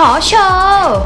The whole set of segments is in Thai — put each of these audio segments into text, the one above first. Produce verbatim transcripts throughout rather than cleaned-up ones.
อโชว์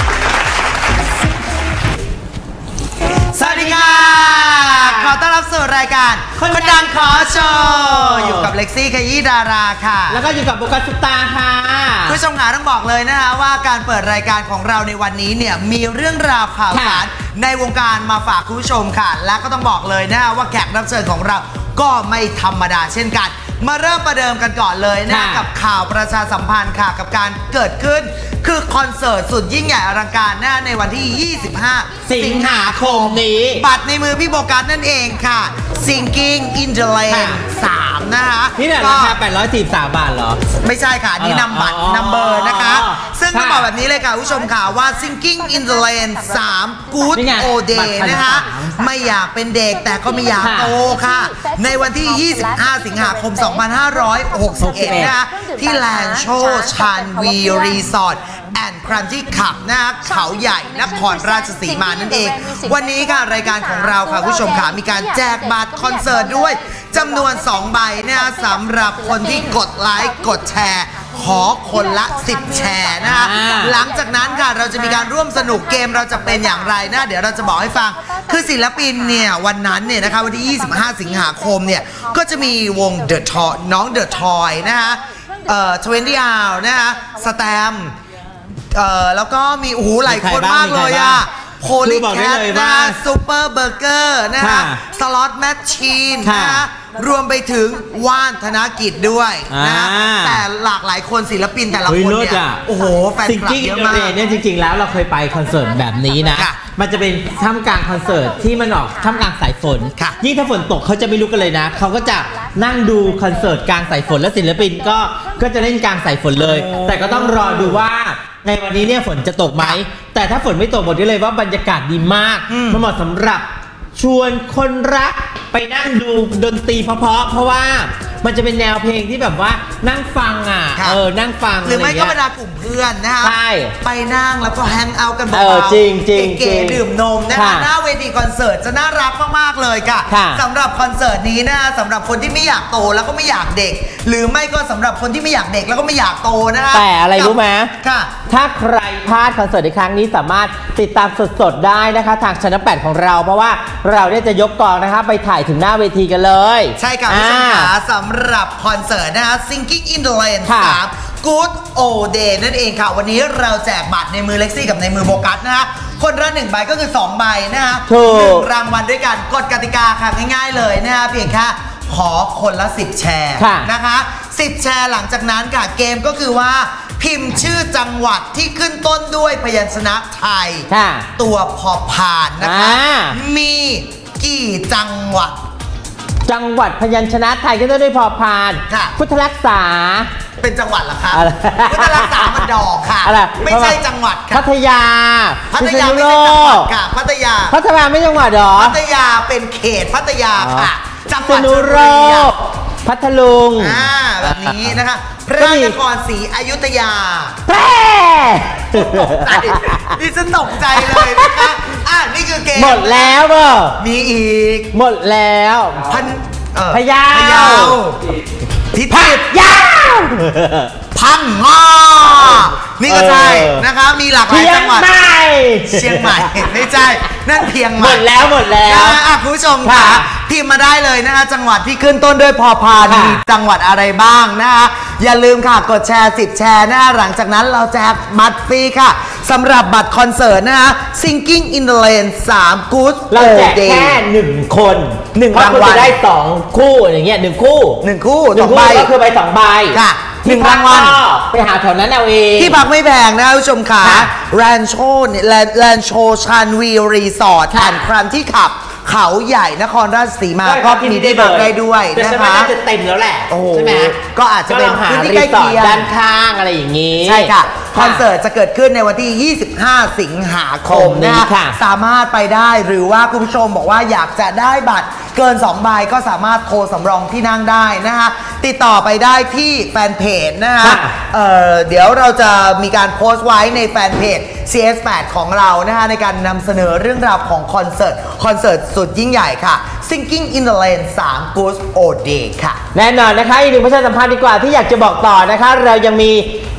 สวัสดีค่ะขอต้อนรับสู่รายการคนดังขอโชว์อยู่กับเล็กซี่ขยี้ดาราค่ะแล้วก็อยู่กับโบกัสซุปตาค่ะผู้ชมขาต้องบอกเลยนะคะว่าการเปิดรายการของเราในวันนี้เนี่ยมีเรื่องราวข่าวสารในวงการมาฝากคุณผู้ชมค่ะและก็ต้องบอกเลยนะว่าแขกรับเชิญของเราก็ไม่ธรรมดาเช่นกันมาเริ่มประเดิมกันก่อนเลยนะกับข่าวประชาสัมพันธ์ค่ะกับการเกิดขึ้นคือคอนเสิร์ตสุดยิ่งใหญ่อลังการนะในวันที่ ยี่สิบห้าสิงหาคมนี้บัตรในมือพี่โบกัสนั่นเองค่ะ Singing in the Rain สามนะคะนี่เนี่ยราคาแปดร้อยสี่สิบสามบาทเหรอไม่ใช่ค่ะนี่นำบัตรนัมเบอร์นะคะซึ่งต้องบอกแบบนี้เลยค่ะผู้ชมค่ะว่า Singing in the Rain สาม Good Old Day นะคะไม่อยากเป็นเด็กแต่ก็ไม่อยากโตค่ะในวันที่ ยี่สิบห้า สิงหาคม สองพันห้าร้อยหกสิบเอ็ด นะคะที่แลนด์โชว์ชันวีรีสอร์ทแอนด์ครันที่ขับนะคะเขาใหญ่นครราชสีมานั่นเองวันนี้ค่ะรายการของเราค่ะผู้ชมค่ะมีการแจกบัตรคอนเสิร์ตด้วยจำนวนสองใบนะคะสำหรับคนที่กดไลค์กดแชร์ขอคนละสิบแชร์นะคะหลังจากนั้นค่ะเราจะมีการร่วมสนุกเกมเราจะเป็นอย่างไรนะเดี๋ยวเราจะบอกให้ฟังคือศิลปินเนี่ยวันนั้นเนี่ยนะคะวันที่ ยี่สิบห้า สิงหาคมเนี่ยก็จะมีวง The Toy น้อง The Toy นะคะเอ่อยี่สิบ hour นะคะสแตมเอ่อแล้วก็มีโอ้โหหลายคนมากเลยอ่ะโพลิแคทนะซูเปอร์เบอร์เกอร์นะคะสล็อตแมชชีนนะคะรวมไปถึงว่านธนกิจด้วยนะแต่หลากหลายคนศิลปินแต่ละคนเนี่ยโอ้โหแฟนคลับเยอะมากเนี่ยจริงๆแล้วเราเคยไปคอนเสิร์ตแบบนี้นะมันจะเป็นท่ามกลางคอนเสิร์ตที่มันออกท่ามกลางสายฝนยิ่งถ้าฝนตกเขาจะไม่รู้กันเลยนะเขาก็จะนั่งดูคอนเสิร์ตกลางสายฝนและศิลปินก็ก็จะเล่นกลางสายฝนเลยแต่ก็ต้องรอดูว่าในวันนี้เนี่ยฝนจะตกไหมแต่ถ้าฝนไม่ตกบอกได้เลยว่าบรรยากาศดีมากมันเหมาะสำหรับชวนคนรักไปนั่งดูดนตรีเพราะๆเพราะว่ามันจะเป็นแนวเพลงที่แบบว่านั่งฟังอ่ะเออนั่งฟังหรือไม่ก็บรรดากลุ่มเพื่อนนะคะไปนั่งแล้วก็แฮงเอาท์กันเบาๆจริงจริงเก๋ๆดื่มนมนะคะหน้าเวทีคอนเสิร์ตจะน่ารักมากๆเลยค่ะสำหรับคอนเสิร์ตนี้นะสำหรับคนที่ไม่อยากโตแล้วก็ไม่อยากเด็กหรือไม่ก็สำหรับคนที่ไม่อยากเด็กแล้วก็ไม่อยากโตนะคะแต่อะไรรู้ไหมค่ะถ้าใครพลาดคอนเสิร์ตในครั้งนี้สามารถติดตามสดๆได้นะคะทางช่องแปดของเราเพราะว่าเราเนี่ยจะยกกองนะคะไปถ่ายถึงหน้าเวทีกันเลยใช่ค่ะผู้ชมขาสำหรับคอนเสิร์ตนะคะ Singing in the Rain สาม Good Old Day นั่นเองค่ะวันนี้เราแจกบัตรในมือเล็กซี่กับในมือโบกัสนะคะคนละหนึ่งใบก็คือสองใบนะคะหนึ่งรางวัลด้วยกันกฎกติกาค่ะง่ายๆเลยนะคะเพียงแค่ขอคนละสิบแชร์นะคะสิบแชร์หลังจากนั้นค่ะเกมก็คือว่าพิมพ์ชื่อจังหวัดที่ขึ้นต้นด้วยพยัญชนะไทยตัวพอพานนะคะมีกี่จังหวัดจังหวัดพยัญชนะไทยก็ต้องได้พอพานพุทธรักษาเป็นจังหวัดเหรอคะพุทธรักษามันดอกค่ะไม่ใช่จังหวัดค่ะพัทยาพัทยาไม่ใช่จังหวัดค่ะพัทยาพัทยาไม่จังหวัดหรอพัทยาเป็นเขตพัทยาค่ะจังหวัดชลบุรีพัทลุงอ่าแบบนี้นะคะพระนครศรีอยุธยาแพร่ตกใจดิฉันตกใจเลยนะคะอ่ะนี่คือเกมหมดแล้วเปล่ามีอีกหมดแล้วพันพะเยาพิจิตรยาวพังงานี่ก็ใช่นะคะมีหลากหลายจังหวัดเชียงใหม่ไม่ใช่นั่นเพียงหมดแล้วหมดแล้วอ่ะคุณผู้ชมค่ะพิมพ์มาได้เลยนะคะจังหวัดที่ขึ้นต้นด้วยพอพานมีจังหวัดอะไรบ้างนะคะอย่าลืมค่ะกดแชร์สิบแชร์นะคะหลังจากนั้นเราแจกบัตรฟรีค่ะสำหรับบัตรคอนเสิร์ตนะคะ Singing in the Rain สาม Good Old Day เราแจกแค่หนึ่งคนหนึ่งรางวัลจะได้สองคู่อย่างเงี้ยหนึ่งคู่หนึ่งคู่สองใบก็คือใบสองใบค่ะหนึ่งรางวัลไปหาแถวนั้นเอาเองที่พักไม่แพงนะผู้ชมขาแรนโชเนี่ยแรนโชชันวีรีสอร์ทแอนด์ครันที่ขับเขาใหญ่นครราชสีมาก็มีได้บัตรได้ด้วยนะคะจะเต็มแล้วแหละใช่ไหมก็อาจจะเป็นพื้นที่ใกล้เคียงด้านข้างอะไรอย่างนี้ใช่ค่ะคอนเสิร์ตจะเกิดขึ้นในวันที่ยี่สิบห้าสิงหาคมนะคะสามารถไปได้หรือว่าคุณผู้ชมบอกว่าอยากจะได้บัตรเกินสองใบก็สามารถโทรสำรองที่นั่งได้นะคะติดต่อไปได้ที่แฟนเพจนะคะเอ่อเดี๋ยวเราจะมีการโพสต์ไว้ในแฟนเพจ ซี เอส แปด ของเรานะคะในการนำเสนอเรื่องราวของคอนเสิร์ตคอนเสิร์ตสุดยิ่งใหญ่ค่ะ Singing in the Rain สาม Good Old Day ค่ะแน่นอนนะคะอีกหนึ่งประชาสัมพันธ์ดีกว่าที่อยากจะบอกต่อนะคะเรายังมี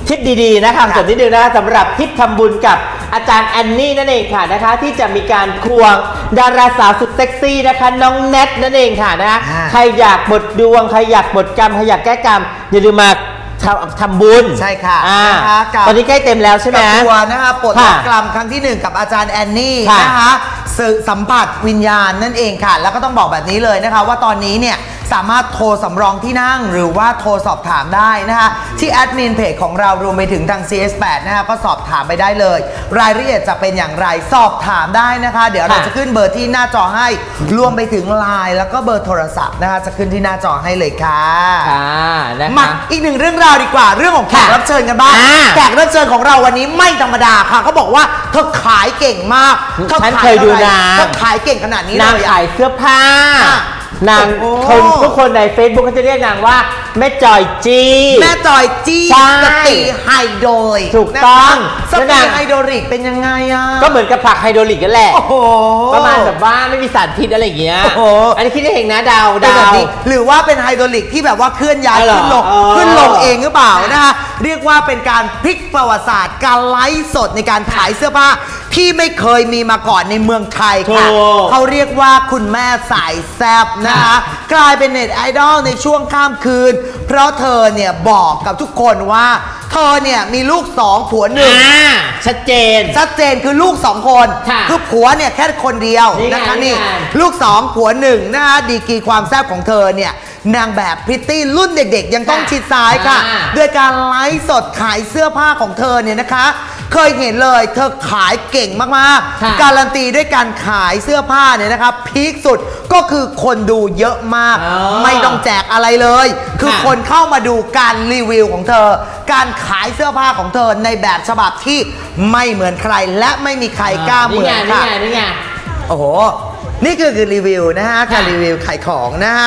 ทิปดีๆนะคะส่วนนิดนึงนะสำหรับทิปทำบุญกับอาจารย์แอนนี่นั่นเองค่ะนะคะที่จะมีการควงดาราสาวสุดเซ็กซี่นะคะน้องแนทนั่นเองค่ะนะคะใครอยากหมดดวงใครอยากหมดกรรมใครอยากแก้กรรมอย่าลืมมาทำบุญใช่ค่ะตอนนี้ใกล้เต็มแล้วใช่ไหมกับตัวนะคะปลดล็อกกรรมครั้งที่หนึ่งกับอาจารย์แอนนี่นะคะสัมผัสวิญญาณนั่นเองค่ะแล้วก็ต้องบอกแบบนี้เลยนะคะว่าตอนนี้เนี่ยสามารถโทรสำรองที่นั่งหรือว่าโทรสอบถามได้นะคะที่แอดมินเพจของเรารวมไปถึงทาง ซี เอส แปด นะคะก็สอบถามไปได้เลยรายละเอียดจะเป็นอย่างไรสอบถามได้นะคะเดี๋ยวเราจะขึ้นเบอร์ที่หน้าจอให้รวมไปถึงไลน์แล้วก็เบอร์โทรศัพท์นะคะจะขึ้นที่หน้าจอให้เลยค่ะมาอีกหนึ่งเรื่องราวดีกว่าเรื่องของแขกรับเชิญกันบ้างแขกรับเชิญของเราวันนี้ไม่ธรรมดาค่ะเขาบอกว่าเธอขายเก่งมากฉันเคยดูนะเธอขายเก่งขนาดนี้เลยนางขายเสื้อผ้านางคนทุกคนใน เฟซบุ๊ก เขาจะเรียกนางว่าแม่จอยจี้แม่จอยจี้สตรีไฮโดรลิกถูกต้องสตรีไฮโดรลิกเป็นยังไงอ่ะก็เหมือนกับผักไฮโดรลิกนั่นแหละประมาณแบบว่าไม่มีสารพิษอะไรอย่างเงี้ยอันนี้คิดได้เองนะดาวดาวหรือว่าเป็นไฮโดรลิกที่แบบว่าเคลื่อนย้ายขึ้นลงขึ้นลงเองหรือเปล่านะคะเรียกว่าเป็นการพลิกประวัติศาสตร์การไลฟ์สดในการขายเสื้อผ้าที่ไม่เคยมีมาก่อนในเมืองไทยค่ะเขาเรียกว่าคุณแม่สายแซ่บนะคะกลายเป็นเน็ตไอดอลในช่วงข้ามคืนเพราะเธอเนี่ยบอกกับทุกคนว่าเธอเนี่ยมีลูกสองผัวหนึ่งชัดเจนชัดเจนคือลูกสองคนคือผัวเนี่ยแค่คนเดียวนะคะนี่ลูกสองผัวหนึ่งนะคะดีกรีความแซ่บของเธอเนี่ยนางแบบพริตตี้รุ่นเด็กๆยังต้องชิดซ้ายค่ะด้วยการไลฟ์สดขายเสื้อผ้าของเธอเนี่ยนะคะเคยเห็นเลยเธอขายเก่งมากๆการันตีด้วยการขายเสื้อผ้าเนี่ยนะครับพีคสุดก็คือคนดูเยอะมากไม่ต้องแจกอะไรเลยคือคนเข้ามาดูการรีวิวของเธอการขายเสื้อผ้าของเธอในแบบฉบับที่ไม่เหมือนใครและไม่มีใครกล้าเหมือนค่ะนี่ไงโอ้โหนี่คือคือรีวิวนะฮะการรีวิวขายของนะฮะ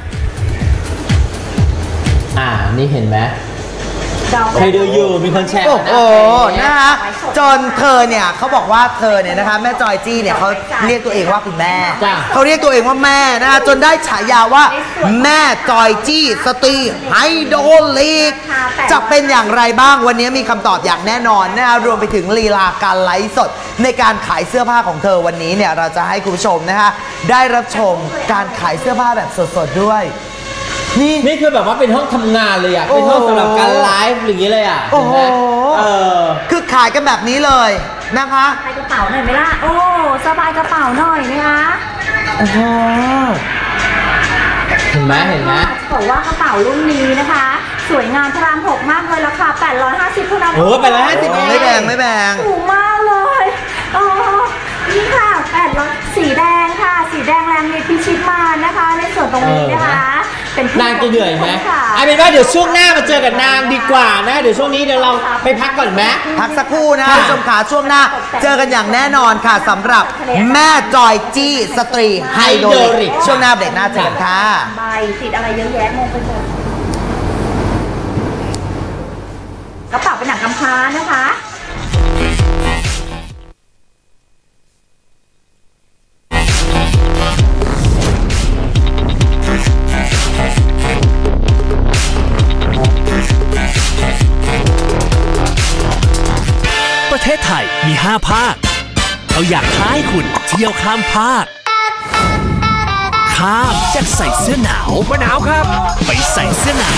อ่านี่เห็นไหมใครดูอยู่มีคนแชร์โอ้โหนะคะจนเธอเนี่ยเขาบอกว่าเธอเนี่ยนะคะแม่จอยจี้เนี่ยเขาเรียกตัวเองว่าคุณแม่เขาเรียกตัวเองว่าแม่นะคะจนได้ฉายาว่าแม่จอยจี้สตรีไฮโดรลิกจะเป็นอย่างไรบ้างวันนี้มีคำตอบอย่างแน่นอนนะคะรวมไปถึงลีลาการไลฟ์สดในการขายเสื้อผ้าของเธอวันนี้เนี่ยเราจะให้คุณผู้ชมนะคะได้รับชมการขายเสื้อผ้าแบบสดๆด้วยนี่นี่คือแบบว่าเป็นห้องทำงานเลยอ่ะเป็นห้องสำหรับการไลฟ์อย่างนี้เลยอ่ะโอ้โหเออคือขายกันแบบนี้เลยนะคะสบายกระเป๋าหน่อยไหมล่ะโอ้สบายกระเป๋าหน่อยนะคะโอ้โหเห็นไหมเห็นไหมบอกว่ากระเป๋ารุ่นนี้นะคะสวยงามพรามหกมากเลยราคาแปดร้อยห้าสิบเท่านั้นโอ้แปดร้อยห้าสิบไม่แพงไม่แพงถูกมากเลยอ๋อนี่ค่ะแปดร้อยสีแดงค่ะสีแดงแรงมีพิชิตมานะคะในส่วนตรงนี้นะคะนางจะเหนื่อยไหมไอ้เป็นว่าเดี๋ยวช่วงหน้ามาเจอกับนางดีกว่านะเดี๋ยวช่วงนี้เดี๋ยวเราไปพักก่อนไหมพักสักครู่นะคุณผู้ชมขาช่วงหน้าเจอกันอย่างแน่นอนค่ะสำหรับแม่จอยจี้สตรีไฮโดรลิกช่วงหน้าเบรกหน้าเจอกันค่ะใบติดอะไรเยอะแยะงงไปหมดกระเป๋าเป็นหนังกำพร้านะคะประเทศไทยมีห้าภาคเราอยากท้าให้คุณเที่ยวข้ามภาคข้ามจากใส่เสื้อหนาวมาหนาวครับไปใส่เสื้อหนาว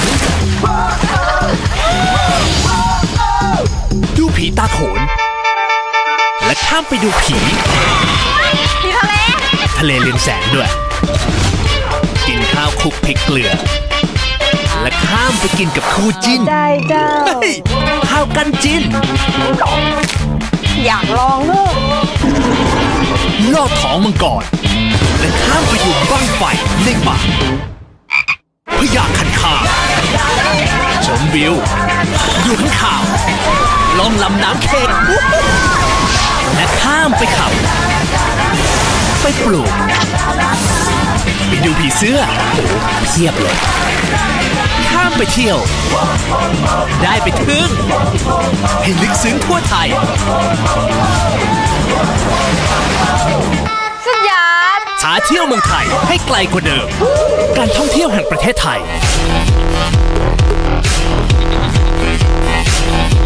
ดูผีตาโขนและข้ามไปดูผีผีทะเลทะเลเรืองแสงด้วยกินข้าวคลุกพริกเกลือและข้ามไปกินกับคู่จิ้นได้เจ้าข้าวกันจิ้นอยากลองด้วยลอดท้องมังกรและข้ามไปดูบ้างไฟในป่าพญาคันคากชมวิวดูข้างข่าวลองลำน้ำเค็กและข้ามไปขับไปปลูกไปดูผีเสื้อเพียบเลยข้ามไปเที่ยวได้ไปทึ่งให้ลึกซึ้งทั่วไทยสุดยอดท้าเที่ยวเมืองไทยให้ไกลกว่าเดิมการท่องเที่ยวแห่งประเทศไทย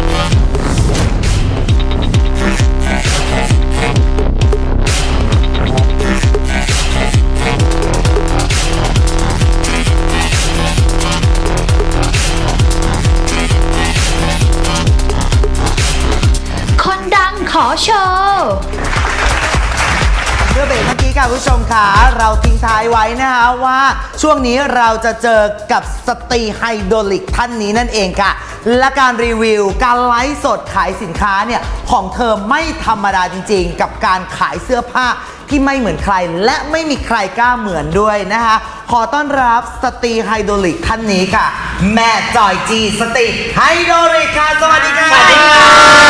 อโชว์เมื่อเบรกเมื่อกี้ค่ะผู้ชมค่ะเราทิ้งท้ายไว้นะคะว่าช่วงนี้เราจะเจอกับสตรีไฮโดรลิกท่านนี้นั่นเองค่ะและการรีวิวการไลฟ์สดขายสินค้าเนี่ยของเธอไม่ธรรมดาจริงๆกับการขายเสื้อผ้าที่ไม่เหมือนใครและไม่มีใครกล้าเหมือนด้วยนะคะขอต้อนรับสตรีไฮโดรลิกท่านนี้ค่ะแม่จอยจีสตรีไฮโดรลิกค่ะสวัสดีค่ะสวัสดีค่ะ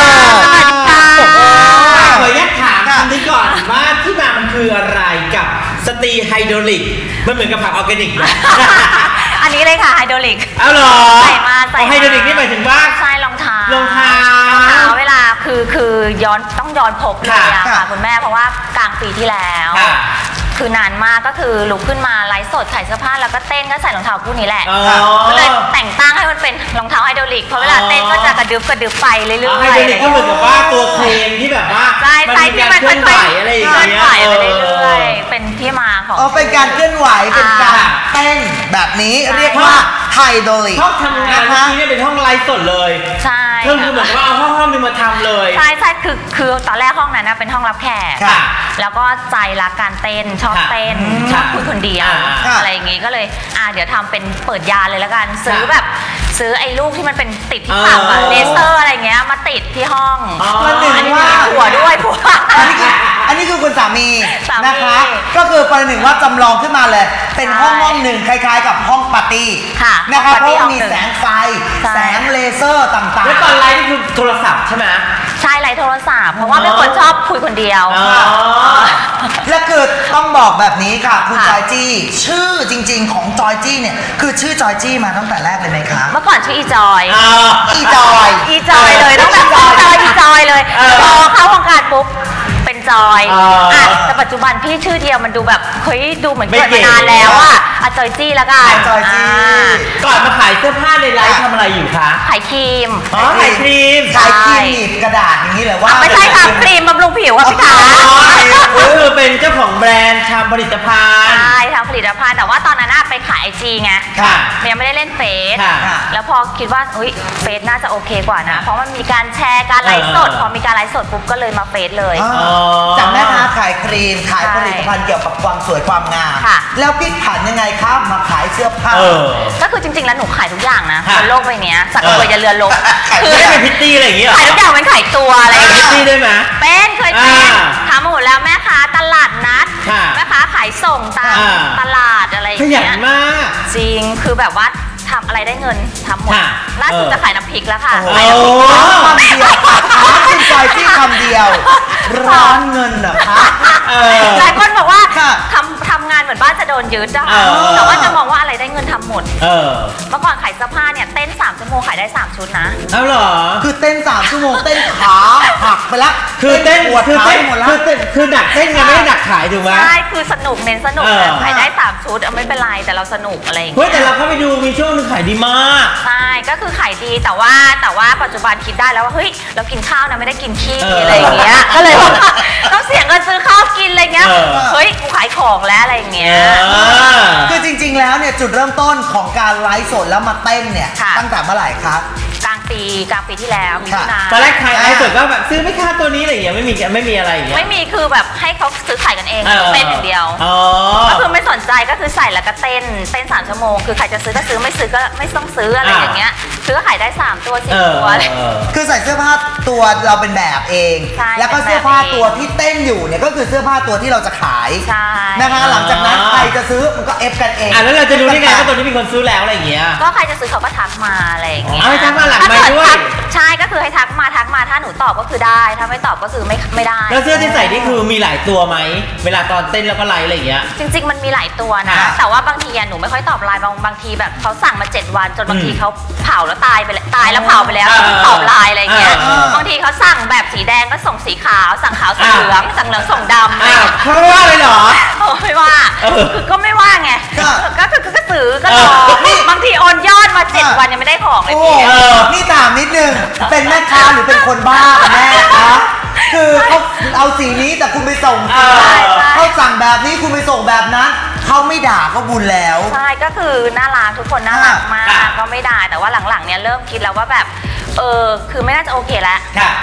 ขออนุญาตถามคำนี้ก่อนว่าที่มามันคืออะไรกับสตรีไฮโดรลิกมันเหมือนกับผักออร์แกนิกนะอันนี้เลยค่ะไฮโดรลิกเอาหรอใส่มาใส่ไฮโดรลิกนี่หมายถึงว่าใช่รองเท้ารองเท้ารองเท้าเวลาคือคือย้อนต้องย้อนพบเลยอะค่ะคุณแม่เพราะว่ากลางปีที่แล้วคือนานมากก็คือลุกขึ้นมาไลฟ์สดขายเสื้อผ้าแล้วก็เต้นก็ใส่รองเท้าคู่นี้แหละก็เลยแต่งตั้งให้มันเป็นรองเท้าไฮโดรลิกเพราะเวลาเต้นก็จะกระดึบกระดึบไปเรื่อยๆไฮโดรลิกก็เหมือนกับว่าตัวเครนที่แบบว่ามันมีการเคลื่อนไหวอะไรอย่างเงี้ยเคลื่อนไหวไปเรื่อยๆเป็นที่มาของอ๋อเป็นการเคลื่อนไหวเป็นการเต้นแบบนี้เรียกว่าไฮโดรลิกห้องทำงานที่นี่เป็นห้องไลฟ์สดเลยใช่ก็คือเหมือนว่าเอาห้องห้องนึงมาทำเลยใช่ใช่คือคือตอนแรกห้องนั้นนะเป็นห้องรับแขกแล้วก็ใจรักการเต้นชอบเต้นชอบคุยคนเดียวอะไรอย่างงี้ก็เลยอ่าเดี๋ยวทำเป็นเปิดยาเลยแล้วกันซื้อแบบซื้อไอ้ลูกที่มันเป็นติดที่ปากอะเลเซอร์อะไรเงี้ยมาติดที่ห้องมันหนึ่งว่าผัวด้วยผัวอันนี้คืออันนี้คือคุณสามีนะคะก็คือประหนึ่งว่าจำลองขึ้นมาเลยเป็นห้องห้องหนึ่งคล้ายๆกับห้องปาร์ตี้นะคะเพราะมีแสงไฟแสงเลเซอร์ต่างๆแล้วตอนไลฟ์นี่คือโทรศัพท์ใช่ไหมใช่ไลฟ์โทรศัพท์เพราะว่าเป็นคนชอบคุยคนเดียวและคือต้องบอกแบบนี้ค่ะคุณจอยจี้ชื่อจริงๆของจอยจี้เนี่ยคือชื่อจอยจี้มาตั้งแต่แรกเลยไหมคะเมื่อก่อนชื่ออีจอยอีจอยอีจอยเลยต้องแบบอีจอยอีจอยเลยพอเข้าวงการปุ๊บเป็นจอยอ่ะแต่ปัจจุบันพี่ชื่อเดียวมันดูแบบเฮ้ยดูเหมือนเกิดมานานแล้วอ่ะอ่ะจอยจี้ละกันจอยจี้ก่อนมาขายเสื้อผ้าในไลฟ์ทำอะไรอยู่คะขายครีมอ๋อขายครีมขายครีมหนีบกระดาษอย่างนี้เลยว่าไม่ใช่ค่ะครีมบำรุงผิวค่ะพี่ขาก็คือเป็นเจ้าของแบรนด์ทำผลิตภัณฑ์ใช่ทำผลิตภัณฑ์แต่ว่าตอนนั้นไปขายไอจีไงยังไม่ได้เล่นเฟซแล้วพอคิดว่าอุ้ยเฟซน่าจะโอเคกว่านะเพราะมันมีการแชร์การไลฟ์สดพอมีการไลฟ์สดปุ๊บก็เลยมาเฟซเลยจากแม่ค้าขายครีมขายผลิตภัณฑ์เกี่ยวกับความสวยความงามแล้วพลิกผันยังไงครับมาขายเสื้อผ้าก็คือจริงๆแล้วหนูขายทุกอย่างนะบนโลกใบนี้สักกระเบือจะเรือลบคือเป็นพิตตี้อะไรอย่างเงี้ยขายทุกอย่างเป็นขายตัวอะไรพิตตี้ได้ไหมเป็นเคยเป็นทำมาหมดแล้วแม่ค้าตลาดนัดแม่ค้าขายส่งตามตลาดอะไรอย่างเงี้ยขยันมากจริงคือแบบว่าทำอะไรได้เงินทำหมดล่าสุดจะขายน้ำพริกแล้วค่ะขายน้ำพริกคำเดียวคุณจอยที่คำเดียวร้อนเงินเหรอคะหลายคนบอกว่าทำทำงานเหมือนบ้านจะโดนยึดอะแต่ว่าจะมองว่าอะไรได้เงินทำหมดเมื่อก่อนขายเสื้อผ้าเนี่ยเต้นสามชั่วโมงขายได้สามชุดนะเอาเหรอคือเต้นสามชั่วโมงเต้นขาหักไปละคือเต้นคือเต้นหมดละคือเต้นคือหนักเต้นไงไม่ได้หนักขายถูกไหมใช่คือสนุกเน้นสนุกขายได้สามชุดไม่เป็นไรแต่เราสนุกอะไรอย่างเงี้ยเฮ้ยแต่เราเข้าไปดูมีช่วงนึงขายดีมากใช่ก็คือขายดีแต่ว่าแต่ว่าปัจจุบันคิดได้แล้วว่าเฮ้ยเรากินข้าวนะไม่ได้กินขี้อะไรอย่างเงี้ยก็เลยต้องเสียเงินซื้อข้าวกินอะไรเงี้ยเฮ้ยกูขายของแล้วอะไรอย่างเงี้ยคือจริงๆแล้วเนี่ยจุดเริ่มต้นของการไลฟ์สดแล้วมาเต้นเนี่ยตั้งแต่เมื่อไหร่ครับกลางปีกลางปีที่แล้วมิถุนาตอนแรกขายไลฟ์สดก็แบบซื้อไม่ค่าตัวนี้อะไรอย่างเงี้ยไม่มีไม่มีอะไรอย่างเงี้ยไม่มีคือแบบให้เขาซื้อขายกันเองเต้นอย่างเดียวก็คือไม่สนใจก็คือใส่แล้วก็เต้นเต้นสามชั่วโมงคือใครจะซื้อก็ซื้อไม่ซื้อก็ไม่ต้องซื้ออะไรอย่างเงี้ยซื้อขายได้สามตัวสี่ตัวคือใส่เสื้อผ้าตัวเราเป็นแบบเองแล้วก็เสื้อผ้าตัวที่เต้นอยู่เนี่ยก็คือเสื้อผ้าตัวที่เราจะขายนะคะหลังจากนั้นใครจะซื้อมันก็เอฟกันเองอ่ะแล้วเราจะรู้ได้ไงว่าตัวนี้มีคนซื้อแล้วอะไรอย่างเงี้ยก็ใครจะซื้อเขาก็ทักมาอะไรอย่างเงี้ยให้ทักมาหลังไม่ด้วยใช่ก็คือให้ทักมาทักมาถ้าหนูตอบก็คือได้ถ้าไม่ตอบก็คือไม่ไม่ได้แล้วเสื้อที่ใส่นี่คือมีหลายตัวไหมเวลาตอนเต้นแล้วก็ไลฟ์อะไรอย่างเงี้ยจริงๆมันมีหลายตัวนะแต่ว่าบางทีหนูไม่ค่อยตอบไลน์บางบางทีแบบเขาสั่งมาเจ็ดวันจนบางทีเขาเผาแล้วตายไปแล้วตายแล้วเผาไปแล้วตอบไลน์อะไรเงี้ยบางทีเขาสั่งแบบสีแดงก็ส่งสีขาวสั่งขาวส่งเหลืองสั่งเหลืองส่งดำเขาไม่ว่าเลยเหรอไม่ว่าคือก็ไม่ว่าไงก็คือก็ซื้อก็รอบางทีโอนยอดมาเจ็ดวันยังไม่ได้ของเลยพี่นี่ถามนิดนึงเป็นแม่ค้าหรือเป็นคนบ้าแม่คะคือเขาเอาสีนี้แต่คุณไปส่งเขาสั่งแบบนี้คุณไปส่งแบบนั้นเขาไม่ด่าก็บุญแล้วใช่ก็คือน่ารักทุกคนน่ารักมากก็ไม่ด่าแต่ว่าหลังๆเนี่ยเริ่มคิดแล้วว่าแบบเออคือไม่น่าจะโอเคแล้ว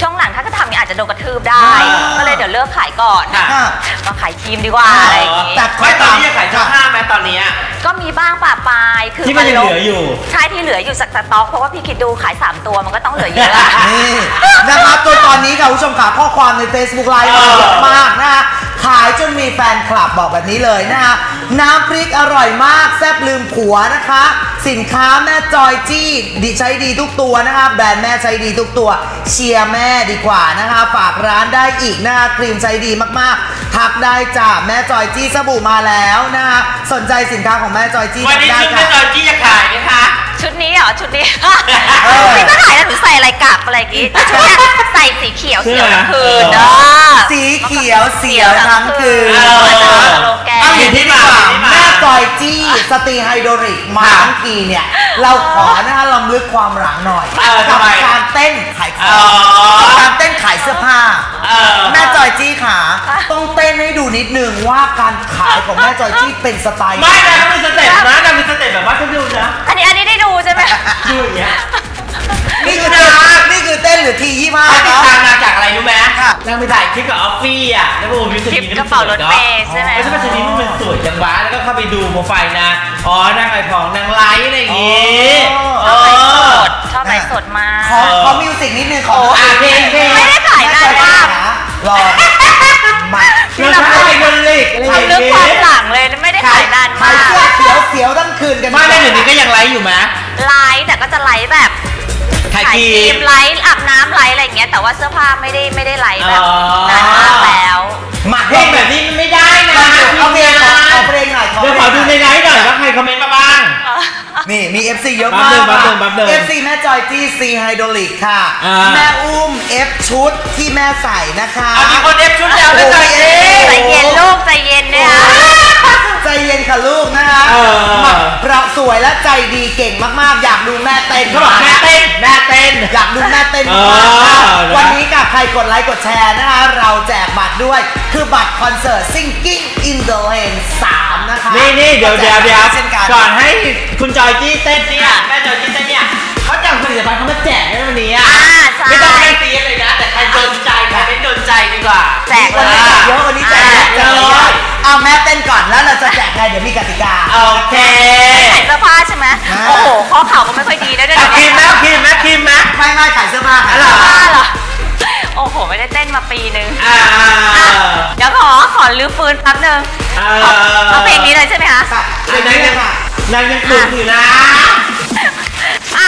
ช่วงหลังถ้าจะทำเนี่ยอาจจะโดนกระทืบได้ก็เลยเดี๋ยวเลิกขายก่อนมาขายครีมดีกว่าอะไรอย่างงี้แต่ไม่ตอนนี้จะขายเสื้อผ้าไหมตอนนี้ก็มีบ้างป่าปลายคือที่มันเหลืออยู่ใช่ที่เหลืออยู่สักสต็อกเพราะว่าพี่คิดดูขายสามตัวมันก็ต้องเหลือเยอะนี่นะครับตัวตอนนี้ค่ะคุณผู้ชมขาข้อความใน Facebook Live เยอะมากนะคะขายจนมีแฟนคลับบอกแบบนี้เลยนะคะน้ำพริกอร่อยมากแซ่บลืมผัวนะคะสินค้าแม่จอยจี้ดีใช้ดีทุกตัวนะคะแบรนด์แม่ใช้ดีทุกตัวเชียร์แม่ดีกว่านะคะฝากร้านได้อีกนะคะครีมใช้ดีมากๆทักได้จ้าแม่จอยจี้สบู่มาแล้วนะคะสนใจสินค้าของแม่จอยจี้วันนี้ชุดแม่จอยจี้จะขายไหมคะชุดนี้เหรอชุดนี้ไม่ก็ขายแล้วหนูใส่อะไรกลับอะไรกี้ชุดนี้ใส่สีเขียวเสียวทั้งคืนเนาะสีเขียวเสียวทั้งคืนเอาอย่างที่ดีกว่าแม่จอยจี้สตรีไฮโดริกมาทั้งทีเนี่ยเราขอนะคะลำลึกความหลังหน่อยกับการเต้นขายของการเต้นขายเสื้อผ้าแม่จอยจี้ขาต้องเต้นให้ดูนิดนึงว่าการขายของแม่จอยจี้เป็นสไตล์ไม่นะมีสเต็ปนะนะมีสเต็ปแบบว่าทุกดูนะอันนี้อันนี้ได้ดูใช่ไหมดูอย่างเงี้ยนี่คือนี่คือเต้นหรือทียี่ห้าติดตามมาจากอะไรรู้ไหมนางไปถ่ายคลิปกับออฟฟี่อ่ะแล้วก็มีคลิปกระเป๋ารถเมล์ใช่ไหมไม่ใช่ว่าชนิดมันสวยจังวะแล้วก็เข้าไปดูโปรไฟล์นะอ๋อนางไอของนางไลท์อะไรอย่างงี้ชอบไลฟ์สดชอบไลฟ์สดมากขอขอมิวสิกนิดนึงขอเพลงเพลงไม่ได้ขายนานมากรอมาเราทำเป็นคนเล็กทำเรื่องความหลังเลยไม่ได้ขายนานมากเสื้อเขียวเขียวทั้งคืนกันไม่ได้เดี๋ยวนี้ก็ยังไลฟ์อยู่ไหมไลฟ์แต่ก็จะไลฟ์แบบขายครีมไลฟ์อาบน้ำไลฟ์อะไรอย่างเงี้ยแต่ว่าเสื้อผ้าไม่ได้ไม่ได้ไลฟ์แบบนานมากแล้วมาเพลงแบบนี้มันไม่ได้นะเอาเพลงเอาเพลงหน่อยเดี๋ยวขอดูในไลฟ์หน่อยว่าใครคอมเมนต์มาบ้างนี่มี เอฟ ซี เยอะมาก เอฟ ซี แม่จอยจี้ซีไฮโดรลิกค่ะแม่อุ้ม F ชุดที่แม่ใส่นะคะมีคน F ชุดแล้วแล้วใจเย็นใจเย็นลูกใจเย็นเนี่ยใจเย็นค่ะลูกนะคะเพราะสวยและใจดีเก่งมากๆอยากดูแม่เต้นเขาบอกแม่เต้นแม่เต้นอยากดูแม่เต้นมากวันนี้กับใครกดไลค์กดแชร์นะคะเราแจกบัตรด้วยคือบัตรคอนเสิร์ต Singing in the Rain สามนะคะนี่นี่เดี๋ยวเดี๋ยวเดี๋ยวก่อนให้คุณจอยจี้เต้นเนี่ยแม่จอยจี้เต้นเนี่ยเขาจับผลิตภัณฑ์เขามาแจกในวันนี้อ่ะไม่ต้องให้ตีเลยนะแต่ใครโดนใจใครไม่โดนใจดีกว่าแจกเลยเยอะวันนี้แจกเยอะเอาแม่เต้นก่อนแล้วเราจะแจกไงเดี๋ยวมีกติกาโอเคขายเสื้อผ้าใช่ไหมโอ้โหข้อเข่าก็ไม่ค่อยดีนะเดี๋ยวครีมไหมครีมไหมครีมไหมไม่ไม่ขายเสื้อผ้าขายเสื้อผ้าเหรอโอ้โหไม่ได้เต้นมาปีนึงเดี๋ยวขอขอลื้อฟื้นแป๊บนึงเอาเพลงนี้เลยใช่ไหมคะนางยังนางยังตื่นอยู่นะอ่ะ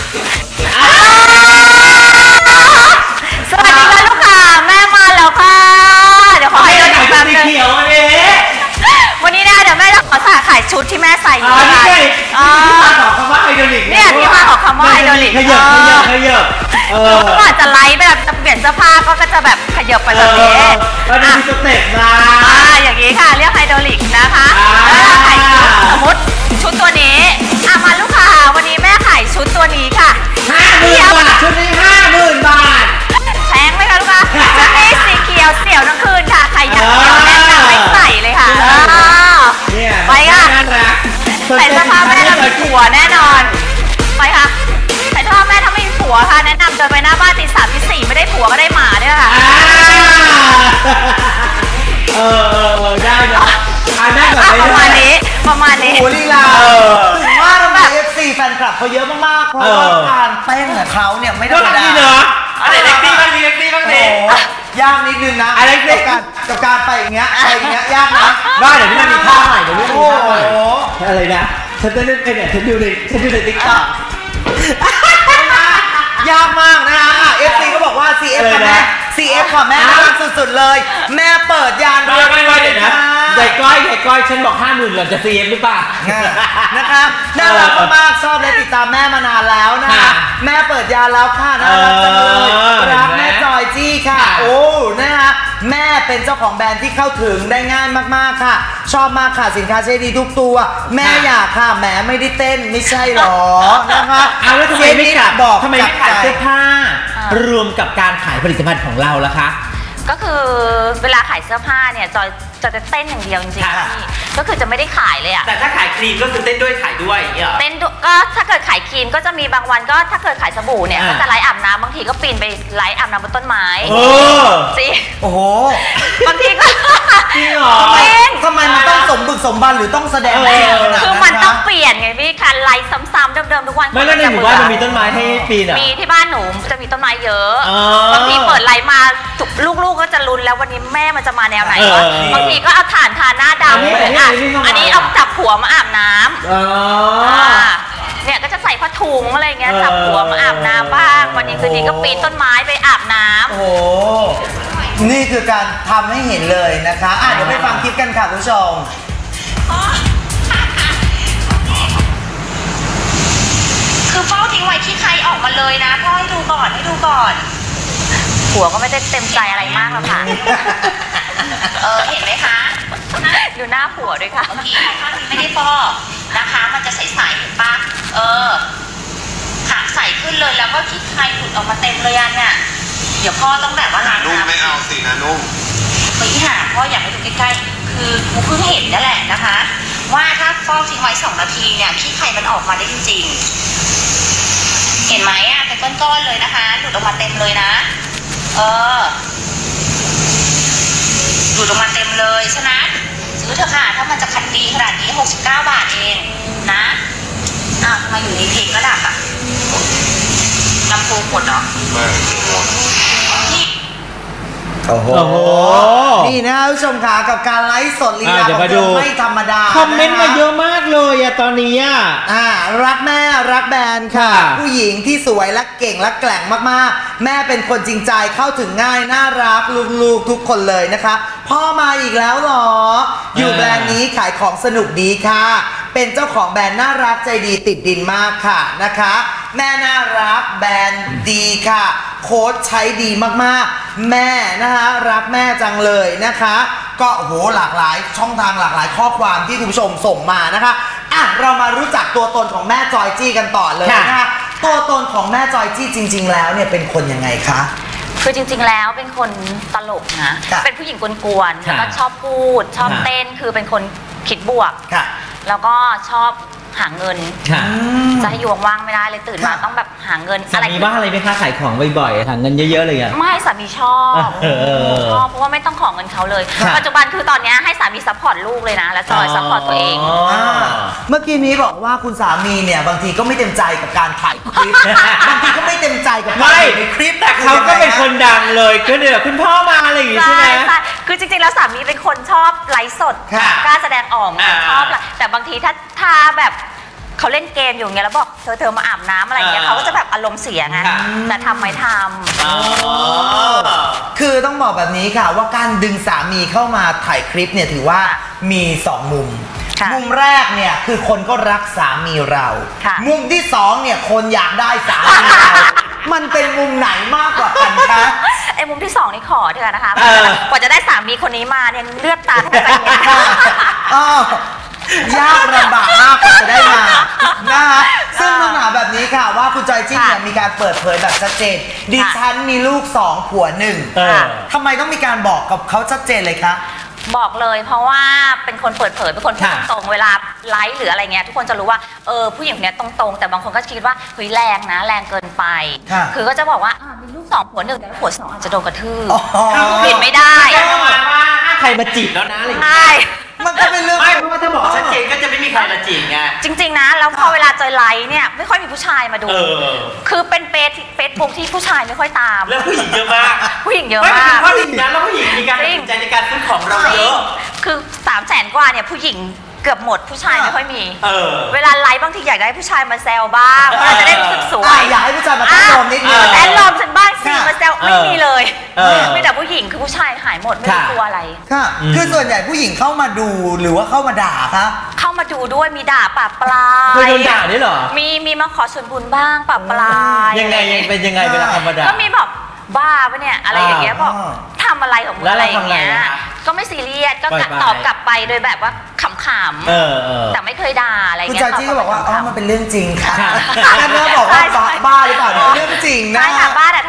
สวัสดีค่ะลูกค้าแม่มาแล้วค่ะเดี๋ยวขอให้เราดูแป๊บนึงวันนี้นะเดี๋ยวแม่จะขอขายชุดที่แม่ใส่อยู่ค่ะอ๋อที่มาของคำว่าไฮโดรลิกเนี่ยที่มาของคำว่าไฮโดรลิกขยับขยับขยับเออก็อาจจะไลฟ์แบบจะเปลี่ยนเสื้อผ้าก็จะแบบขยับไปแบบนี้อันนี้สเต็ปนะอ่าอย่างนี้ค่ะเรียกไฮโดรลิกนะคะแล้วขายชุดสมมติชุดตัวนี้อ่ะมาลูกค้าวันนี้แม่ขายชุดตัวนี้ค่ะห้าหมื่นบาทชุดนี้ห้าหมื่นบาทแพงไหมคะลูกค้าชุดนี้สีเขียวเสี่ยวทั้งคืนค่ะใครอยากเสี่ยวแนะนำให้ใส่เลยค่ะไปค่ะใส่เสื้อผ้าแม่แล้วมีผัวแน่นอนไปค่ะใส่เสื้อผ้าแม่ถ้าไม่มีผัวค่ะแนะนำเดินไปหน้าบ้านตีสามตีสี่ไม่ได้ผัวก็ได้หมาด้วยค่ะเออได้เนาะประมาณนี้ประมาณนี้โอ้ลีลาถึงว่าทำไม เอฟ ซี แฟนคลับเขาเยอะมากๆเพราะว่าการเต้นของเขาเนี่ยไม่ธรรมดาเนาะอะไรเล็กตี้บ้างเล็กตี้บ้างเลยยากนิดนึงนะอะไรเล็กการกับการไปอย่างเงี้ยไปอย่างเงี้ยยากนะได้เดี๋ยวนี้มันมีท่าใหม่เดี๋ยวนี้มีท่าใหม่อะไรนะฉันจะเล่นเป็นเนี่ยฉันดูในฉันดูในติ๊กต็อกยากมากนะคะ เอฟ ซี ก็บอกว่า ซี เอฟ ค่ะแม่ ซี เอฟ ค่ะแม่น่ารักสุดๆเลยแม่เปิดยานเรื่องไม่ไหวเลยนะใหญ่ก้อยใหญ่ก้อยฉันบอกห้าหมื่นหล่อนจะ ซี เอฟ หรือเปล่านะคะน่ารักมากชอบและติดตามแม่มานานแล้วนะคะแม่เปิดยานแล้วค่ะน่ารักจังเลยรักแม่จอยจี้ค่ะโอ้นะคะแม่เป็นเจ้าของแบรนด์ที่เข้าถึงได้ง่ายมากๆค่ะชอบมากค่ะสินค้าใช้ดีทุกตัวแม่อยากค่ะแม่ไม่ได้เต้นไม่ใช่หรอนะคะเอาแล้วทำไมไม่กลับบอกทำไมไม่ขายเสื้อผ้ารวมกับการขายผลิตภัณฑ์ของเราล่ะคะก็คือเวลาขายเสื้อผ้าเนี่ยจอยจะจะเต้นอย่างเดียวจริงๆพี่ก็คือจะไม่ได้ขายเลยอะแต่ถ้าขายครีมก็คือเต้นด้วยขายด้วยอย่างเงี้ยเต้นก็ถ้าเกิดขายครีมก็จะมีบางวันก็ถ้าเกิดขายสบู่เนี่ยก็จะไลฟ์อาบน้ำบางทีก็ปีนไปไลฟ์อาบน้ำบนต้นไม้จริงโอ้โหบางทีก็จริงเหรอทำไมมันต้องสมบึกสมบันหรือต้องแสดงคือมันต้องเปลี่ยนไงพี่การไลฟ์ซ้ำๆเดิมๆทุกวันไม่แล้วในหมู่บ้านมันมีต้นไม้ให้ปีนอ่ะมีที่บ้านหนูจะมีต้นไม้เยอะบางทีเปิดไลฟ์มาลูกๆก็จะลุ้นแล้ววันนี้แม่มันจะมาแนวไหนวะบางทีก็เอาถ่านทาหน้าดำอันนี้เอาจับผัวมาอาบน้ำเนี่ยก็จะใส่ผ้าถุงอะไรเงี้ยจับผัวมาอาบน้ำบ้างวันนี้คืนนี้ก็ปีนต้นไม้ไปอาบน้ำโอ้โหนี่คือการทำให้เห็นเลยนะคะอ่ะเดี๋ยวไปฟังคลิปกันค่ะคุณผู้ชมคือเฝ้าทิ้งไว้ที่ใครออกมาเลยนะพ่อให้ดูก่อนให้ดูก่อนผัวก็ไม่ได้เต็มใจอะไรมากหรอกค่ะเออเห็นไหมคะดูหน้าผัวด้วยค่ะเมื่อกี้ข้างนี้ไม่ได้ฟอกนะคะมันจะใสๆเห็นปะเออขาใสขึ้นเลยแล้วก็ขี้ใครหลุดออกมาเต็มเลยอันเนี่ยเดี๋ยวพ่อต้องแบบว่าล้างนุ่มไม่เอาสินะนุ่มไปหาพ่ออยากให้ดูใกล้ๆคือกูเพิ่งเห็นนั่นแหละนะคะว่าถ้าฟอกทิ้งไว้สองนาทีเนี่ยขี้ไข่มันออกมาได้จริงๆเห็นไหมอ่ะเป็นก้อนๆเลยนะคะหลุดออกมาเต็มเลยนะเออหลุดออกมาเต็มเลยฉะนั้นซื้อเถอะค่ะถ้ามันจะคันดีขนาดนี้หกสิบเก้าบาทเองนะอ้าวทำไมอยู่ในเพลงก็ดับอ่ะลำโพงหมดเหรอไม่หมดโอ้โหนี่นะผู้ชมค่ะกับการไลฟ์สดลีลาของเธอไม่ธรรมดาคอมเมนต์มาเยอะมากเลยอะตอนนี้อะอ่ารักแม่รักแบรนด์ค่ะผู้หญิงที่สวยและเก่งและแกร่งมากๆแม่เป็นคนจริงใจเข้าถึงง่ายน่ารักลูกๆทุกคนเลยนะคะพ่อมาอีกแล้วหรออยู่แบรนด์นี้ขายของสนุกดีค่ะเป็นเจ้าของแบรนด์น่ารักใจดีติดดินมากค่ะนะคะแม่น่ารักแบรนด์ดีค่ะโค้ดใช้ดีมากๆแม่นะคะรักแม่จังเลยนะคะก็โอ้โหหลากหลายช่องทางหลากหลายข้อความที่คุณผู้ชมส่งมานะคะอ่ะเรามารู้จักตัวตนของแม่จอยจี้กันต่อเลยนะคะตัวตนของแม่จอยจี้จริงๆแล้วเนี่ยเป็นคนยังไงคะคือจริงๆแล้วเป็นคนตลกนะเป็นผู้หญิงกวนๆแล้วก็ชอบพูดชอบเต้นคือเป็นคนคิดบวกแล้วก็ชอบหาเงินจะให้อยู่ว่างๆไม่ได้เลยตื่นมาต้องแบบหาเงินอะไรมีบ้างอะไรไหมคะขายของบ่อยๆหาเงินเยอะๆเลยอ่ะไม่สามีชอบชอบเพราะว่าไม่ต้องขอเงินเขาเลยปัจจุบันคือตอนนี้ให้สามีซัพพอร์ตลูกเลยนะและจอยซัพพอร์ตตัวเองเมื่อกี้นี้บอกว่าคุณสามีเนี่ยบางทีก็ไม่เต็มใจกับการถ่ายคลิปบางทีก็ไม่เต็มใจกับการถ่ายคลิปแต่เขาก็เป็นคนดังเลยก็เดี๋ยวคุณพ่อมาอะไรอย่างงี้ใช่ไหมคือจริงๆแล้วสามีเป็นคนชอบไลฟ์สดกล้าแสดงออกชอบแต่บางทีถ้าถ้าแบบเขาเล่นเกมอยู่เงี้ยแล้วบอกเธอเธอมาอาบน้ำอะไรเงี้ยเขาก็จะแบบอารมณ์เสียไงแต่ทำไม่ทำคือต้องบอกแบบนี้ค่ะว่าการดึงสามีเข้ามาถ่ายคลิปเนี่ยถือว่ามีสองมุมมุมแรกเนี่ยคือคนก็รักสามีเรามุมที่สองเนี่ยคนอยากได้สามีเรามันเป็นมุมไหนมากกว่ากันคะไอ้มุมที่สองนี่ขอเถอะนะคะกว่าจะได้สามีคนนี้มาเนี่ยเลือดตาแทบไหลยากลำบากมากกว่าจะได้มานะคะซึ่งต้องถามแบบนี้ค่ะว่าคุณจอยจี้เนี่ยมีการเปิดเผยแบบชัดเจนดิฉันมีลูกสองผัวหนึ่งทำไมต้องมีการบอกกับเขาชัดเจนเลยคะบอกเลยเพราะว่าเป็นคนเปิดเผยเป็นคนพูดตรงๆเวลาไลฟ์หรืออะไรเงี้ยทุกคนจะรู้ว่าเออผู้หญิงคนนี้ตรงๆแต่บางคนก็คิดว่าเฮ้ยแรงนะแรงเกินไปคือก็จะบอกว่ามีลูกสองผัวหนึ่งแต่ผัวสองอาจจะโดนกระทืบผิดไม่ได้ประมาณว่าใครมาจีบแล้วนะอะไรใช่มันก็เป็นเรื่องไม่เพราะว่าถ้าบอกชัดเจนก็จะไม่มีใครมาจีบไงจริงๆนะแล้วพอเวลาเจอไลฟ์เนี่ยไม่ค่อยมีผู้ชายมาดูคือเป็นเฟซเฟซบุ๊กที่ผู้ชายไม่ค่อยตามแล้วผู้หญิงเยอะมากผู้หญิงเยอะมากเพราะผู้หญิงนั้นแล้วผู้หญิงมีการตัดสินใจในการซื้อของเราเยอะคือสามแสนกว่าเนี่ยผู้หญิงเกือบหมดผู้ชายไม่ค่อยมีเวลาไลฟ์บางทีอยากได้ผู้ชายมาแซวบ้างเพราะเราจะได้รู้สึกสวยอยากให้ผู้ชายมาแซวนิดนึงแอนลอมฉันบ้างสิมาแซวไม่มีเลยไม่แต่ผู้หญิงคือผู้ชายหายหมดไม่รู้ตัวอะไรค่ะคือส่วนใหญ่ผู้หญิงเข้ามาดูหรือว่าเข้ามาด่าคะเข้ามาดูด้วยมีด่าปะปลาเคยโดนด่าด้วยเหรอมีมีมาขอส่วนบุญบ้างปะปลายังไงยังเป็นยังไงเวลาธรรมดาก็มีบอกบ้าปะเนี่ยอะไรอย่างเงี้ยบอกทำอะไรของมึงอะไรอย่างเงี้ยก็ไม่ซีเรียสก็ตอบกลับไปโดยแบบว่าขำๆแต่ไม่เคยด่าอะไรเงี้ยคุณจอยจี้ก็บอกว่าอ๋อมันเป็นเรื่องจริงค่ะแม่บอกว่าบ้าหรือเปล่าเรื่องจริงนะใช่ค่ะบ้าแต่ทำมาหา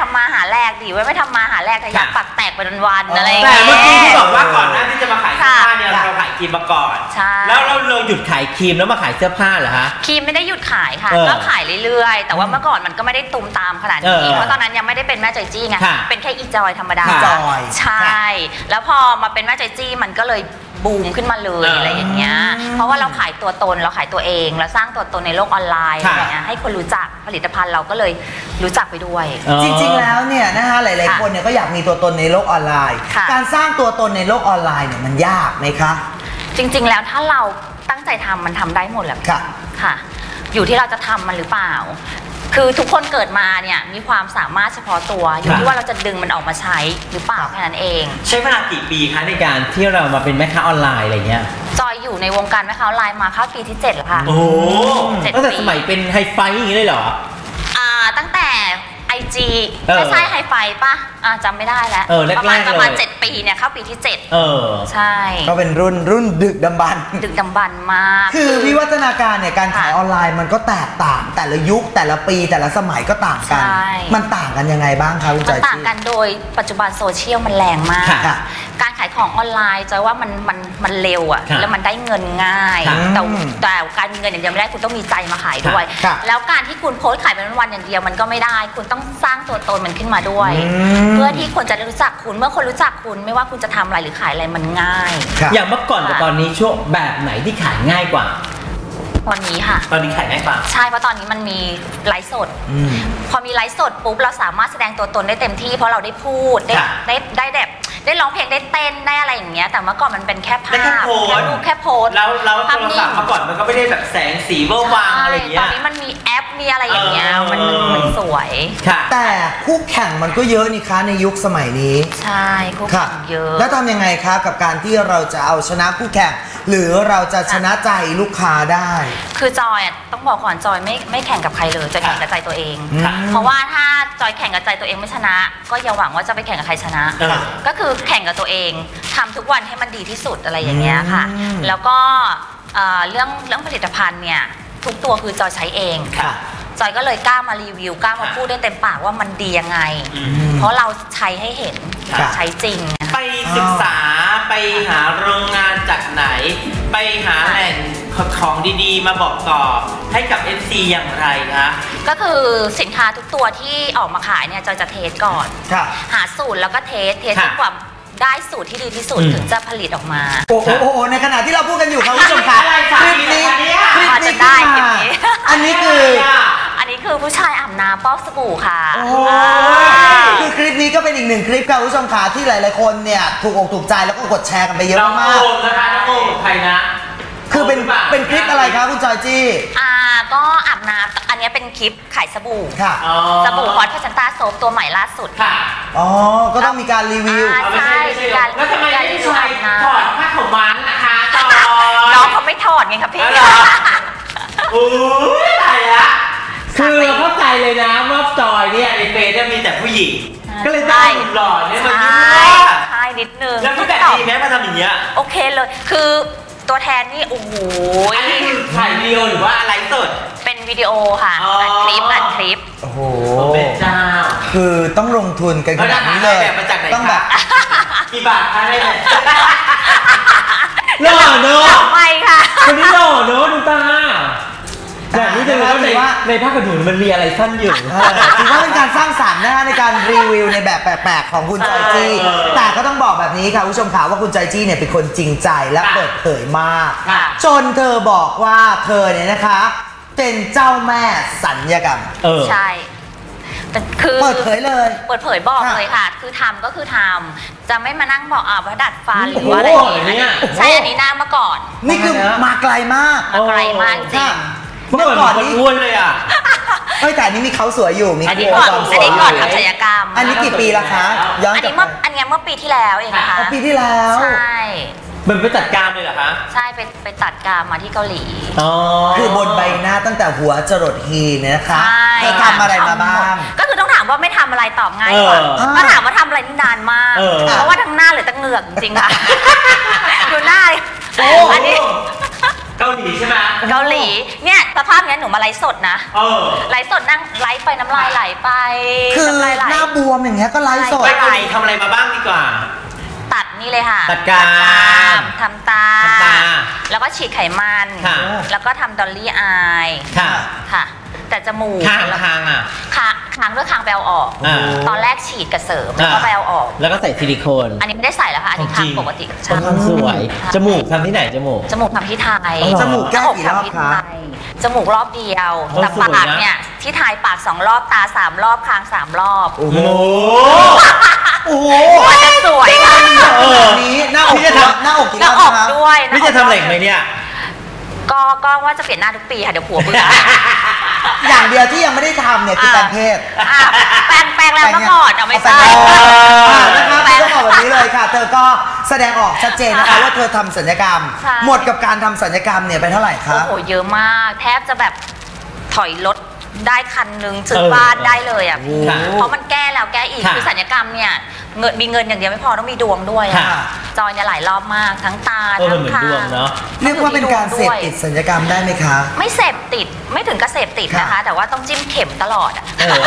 แรกดิไว้ไม่ทำมาหาแรกแต่อยากปักแตกไปวันๆอะไรอย่างแต่เงี้ยเมื่อกี้ที่บอกว่าก่อนหน้าที่จะมาขายเสื้อผ้าเนี่ยเราขายครีมมาก่อนแล้วเราเราหยุดขายครีมแล้วมาขายเสื้อผ้าเหรอฮะครีมไม่ได้หยุดขายค่ะก็ขายเรื่อยๆแต่ว่าเมื่อก่อนมันก็ไม่ได้ตุมตามขนาดนี้เพราะตอนนั้นยังไม่ได้เป็นแม่จอยจี้ไงเป็นแค่อีจอยธรรมดาใช่แล้วพอมาเป็นแม่จอยจี้มันก็เลยบูมขึ้นมาเลยอะไรอย่างเงี้ยเพราะว่าเราขายตัวตนเราขายตัวเองแล้วสร้างตัวตนในโลกออนไลน์อะไรเงี้ยให้คนรู้จักผลิตภัณฑ์เราก็เลยรู้จักไปด้วยจริงๆแล้วเนี่ยนะคะหลายๆคนเนี่ยก็อยากมีตัวตนในโลกออนไลน์การสร้างตัวตนในโลกออนไลน์เนี่ยมันยากไหมคะจริงๆแล้วถ้าเราตั้งใจทำมันทำได้หมดแหละค่ะค่ะอยู่ที่เราจะทำมันหรือเปล่าคือทุกคนเกิดมาเนี่ยมีความสามารถเฉพาะตัวอยู่ที่ว่าเราจะดึงมันออกมาใช้หรือเปล่าแค่นั้นเองใช้เวลากี่ปีคะในการที่เรามาเป็นแม่ค้าออนไลน์อะไรเงี้ยจอยอยู่ในวงการแม่ค้าออนไลน์มาเข้าปีที่เจ็ดแล้วค่ะโอ้ตั้งแต่สมัยเป็นไฮไฟอย่างนี้เลยเหรออ่าตั้งแต่ไอจีไม่ใช่ไฮไฟป่ะอ่าจำไม่ได้แล้วประมาณประมาณเจ็ดปีเนี่ยเข้าปีที่เจ็ดเออใช่ก็เป็นรุ่นรุ่นดึกดำบรรพ์ดึกดำบรรพ์มากคือวิวัฒนาการเนี่ยการขายออนไลน์มันก็แตกต่างแต่ละยุคแต่ละปีแต่ละสมัยก็ต่างกันมันต่างกันยังไงบ้างคะคุณจอยมันต่างกันโดยปัจจุบันโซเชียลมันแรงมากการขายของออนไลน์จอยว่ามันมันมันเร็วอะแล้วมันได้เงินง่ายแต่แต่การมีเงินอย่างเดียวไม่ได้คุณต้องมีใจมาขายด้วยแล้วการที่คุณโพสต์ขายเป็นวันอย่างเดียวมันก็ไม่ได้คุณต้องสร้างตัวตนมันขึ้นมาด้วยเพื่อที่คนจะรู้จักคุณเมื่อคนรู้จักคุณไม่ว่าคุณจะทำอะไรหรือขายอะไรมันง่ายอย่างเมื่อก่อนกับตอนนี้ช่วงแบบไหนที่ขายง่ายกว่าตอนนี้ค่ะตอนนี้ขายง่ายกว่าใช่เพราะตอนนี้มันมีไลฟ์สดพอมีไลฟ์สดปุ๊บเราสามารถแสดงตัวตนได้เต็มที่เพราะเราได้พูดได้ได้ได้แบบได้ร้องเพลงได้เต้นได้อะไรอย่างเงี้ยแต่เมื่อก่อนมันเป็นแค่ภาพแค่รูปแค่โพสแล้วแล้วโทรศัพท์เมื่อก่อนมันก็ไม่ได้แบบแสงสีเวอร์วังอะไรอย่างเงี้ยตอนนี้มันมีแอปมีอะไรอย่างเงี้ยมันมันสวยแต่คู่แข่งมันก็เยอะนี่คะในยุคสมัยนี้ใช่คู่แข่งเยอะแล้วทำยังไงคะกับการที่เราจะเอาชนะคู่แข่งหรือเราจะชนะใจลูกค้าได้คือจอยต้องบอกก่อนจอยไม่ไม่แข่งกับใครเลยจะแข่งกับใจตัวเองเพราะว่าถ้าจอยแข่งกับใจตัวเองไม่ชนะก็อย่าหวังว่าจะไปแข่งกับใครชนะก็คือแข่งกับตัวเองทำทุกวันให้มันดีที่สุดอะไรอย่างเงี้ยค่ะแล้วก็เรื่องเรื่องผลิตภัณฑ์เนี่ยทุกตัวคือจอยใช้เองจอยก็เลยกล้ามารีวิวกล้ามาพูดได้เต็มปากว่ามันดียังไงเพราะเราใช้ให้เห็นใช้จริงไปศึกษาไปหาโรงงานจากไหนไปหาแหล่งของดีๆมาบอกต่อให้กับ เอฟ ซี อย่างไรคะก็คือสินค้าทุกตัวที่ออกมาขายเนี่ยจอยจะเทสก่อนหาสูตรแล้วก็เทสเทสความได้สูตรที่ดีที่สุดถึงจะผลิตออกมาโอ้โหในขณะที่เราพูดกันอยู่ครับคุณผู้ชมค่ะคลิปนี้คลิปนี้ได้คลิปนี้อันนี้คืออันนี้คือผู้ชายอาบน้ำฟอกสบู่ค่ะคือคลิปนี้ก็เป็นอีกหนึ่งคลิปค่ะคุณผู้ชมค่ะที่หลายๆคนเนี่ยถูกอกถูกใจแล้วก็กดแชร์กันไปเยอะมากน้องโอมนะคะน้องโอมใครนะคือเป็นเป็นคลิปอะไรคะคุณจอยจี้อ่าก็อาบน้ำอันนี้เป็นคลิปขายสบู่ค่ะสบู่ฮอตพัชต้าโซฟตัวใหม่ล่าสุดค่ะอ๋อก็ต้องมีการรีวิวใช่การแล้วทำไมไม่ใช่ถอดผ้าขาวม้านะคะต่อน้องเขาไม่ถอดไงครับพี่โอ้ยตายละคือเข้าใจเลยนะว่าจอยเนี่ยในเฟซจะมีแต่ผู้หญิงก็เลยได้หล่อเนี่ยมันยิ่งว่าใช่นิดนึงแล้วก็แบบดีแม้มาทำอย่างเงี้ยโอเคเลยคือตัวแทนนี่โอ้โหอันนี้คือถ่ายวิดีโอหรือว่าไลฟ์สดเป็นวิดีโอค่ะอัดคลิปอัดคลิปโอ้โหเป็นเจ้าคือต้องลงทุนกันขนาดนี้เลยต้องแบบกี่บาทคะได้เลยหล่อเนอะไม่ค่ะคนนี้หล่อเนอะดูตาแบบนี้จะรู้ว่าในในภาพกระดูนมันมีอะไรซ่อนอยู่ถือว่าเป็นการสร้างสรรค์นะในการรีวิวในแบบแปลกๆของคุณจอยจี้แต่ก็ต้องบอกแบบนี้ค่ะคุณผู้ชมค่ะว่าคุณจอยจี้เนี่ยเป็นคนจริงใจและเปิดเผยมากจนเธอบอกว่าเธอเนี่ยนะคะเป็นเจ้าแม่สัญญกรรมใช่คือเปิดเผยเลยเปิดเผยบอกเลยค่ะคือทำก็คือทำจะไม่มานั่งบอกอ่าว่าดัดฟันหรือว่าอะไรอย่างเงี้ยใช่อันนี้หน้ามาก่อนนี่คือมาไกลมากมาไกลมากจริงเมื่อก่อนนี่อ้วนเลยอ่ะเอ้ยแต่อันนี้มีเขาสวยอยู่มีอันนี้ก่อนอันนี้ก่อนทำศัลยกรรมอันนี้กี่ปีละคะย้อนอันนี้เมื่ออันนี้เมื่อปีที่แล้วเองนะคะปีที่แล้วใช่มันไปตัดกรามเลยเหรอคะใช่ไปไปตัดกรามมาที่เกาหลีคือบนใบหน้าตั้งแต่หัวจรดฮีเนี่ยนะคะเธอทำอะไรมาบ้างก็คือต้องถามว่าไม่ทำอะไรตอบง่ายกว่าถ้าถามว่าทำอะไรนี่นานมากเพราะว่าทั้งหน้าเหลือแต่เหงือกจริงๆค่ะดูหน้าอันนี้เกาาหลีใช่ไหมเกาหลีเนี่ยสภาพเนี้ยหนูมาไลฟ์สดนะเออไลฟ์สดนั่งไลฟ์ไปน้ำลายไหลไปคือหน้าบวมอย่างเงี้ยก็ไลฟ์สดไปเกาหลีทำอะไรมาบ้างดีกว่าตัดนี่เลยค่ะตัดกรามทำตาแล้วก็ฉีดไขมันแล้วก็ทำดอลลี่อายค่ะค่ะแต่จมูกคางคางอ่ะคางคางด้วยคางไปเอาออกตอนแรกฉีดกระเสริมแล้วก็ไปเอาออกแล้วก็ใส่ซิลิโคนอันนี้ไม่ได้ใส่แล้วค่ะอันนี้คางปกติใช่สวยจมูกทำที่ไหนจมูกจมูกทำที่ไทยจมูกแก้กี่รอบคะจมูกรอบเดียวแต่ปากเนี่ยที่ไทยปากสองรอบตาสามรอบคางสามรอบโอ้โหโอ้โหจะสวยค่ะนี้หน้าอกจะทำหน้าอกกี่รอบคะด้วยนี่จะทำอะไรไหมเนี่ยก็ก็ว่าจะเปลี่ยนหน้าทุกปีค่ะเดี๋ยวผัวเบื่ออย่างเดียวที่ยังไม่ได้ทำเนี่ยคือแปลงเพศแปลงแปลงแล้วก็ก่อนเอาไม่ใช่นะครับต้องบอกแบบนี้เลยค่ะเธอก็แสดงออกชัดเจนนะคะว่าเธอทำศัลยกรรมหมดกับการทำศัลยกรรมเนี่ยไปเท่าไหร่คะโอ้โหเยอะมากแทบจะแบบถอยรถได้คันนึงซื้อบ้านได้เลยอ่ะเพราะมันแก้แล้วแก้อีกคือศัลยกรรมเนี่ยเงินมีเงินอย่างเดียวไม่พอต้องมีดวงด้วยอ่ะจอยเนี่ยหลายรอบมากทั้งตาทั้งคางเรียกว่าเป็นการเสพติดศัลยกรรมได้ไหมคะไม่เสพติดไม่ถึงกับเสพติดนะคะแต่ว่าต้องจิ้มเข็มตลอดอ่ะ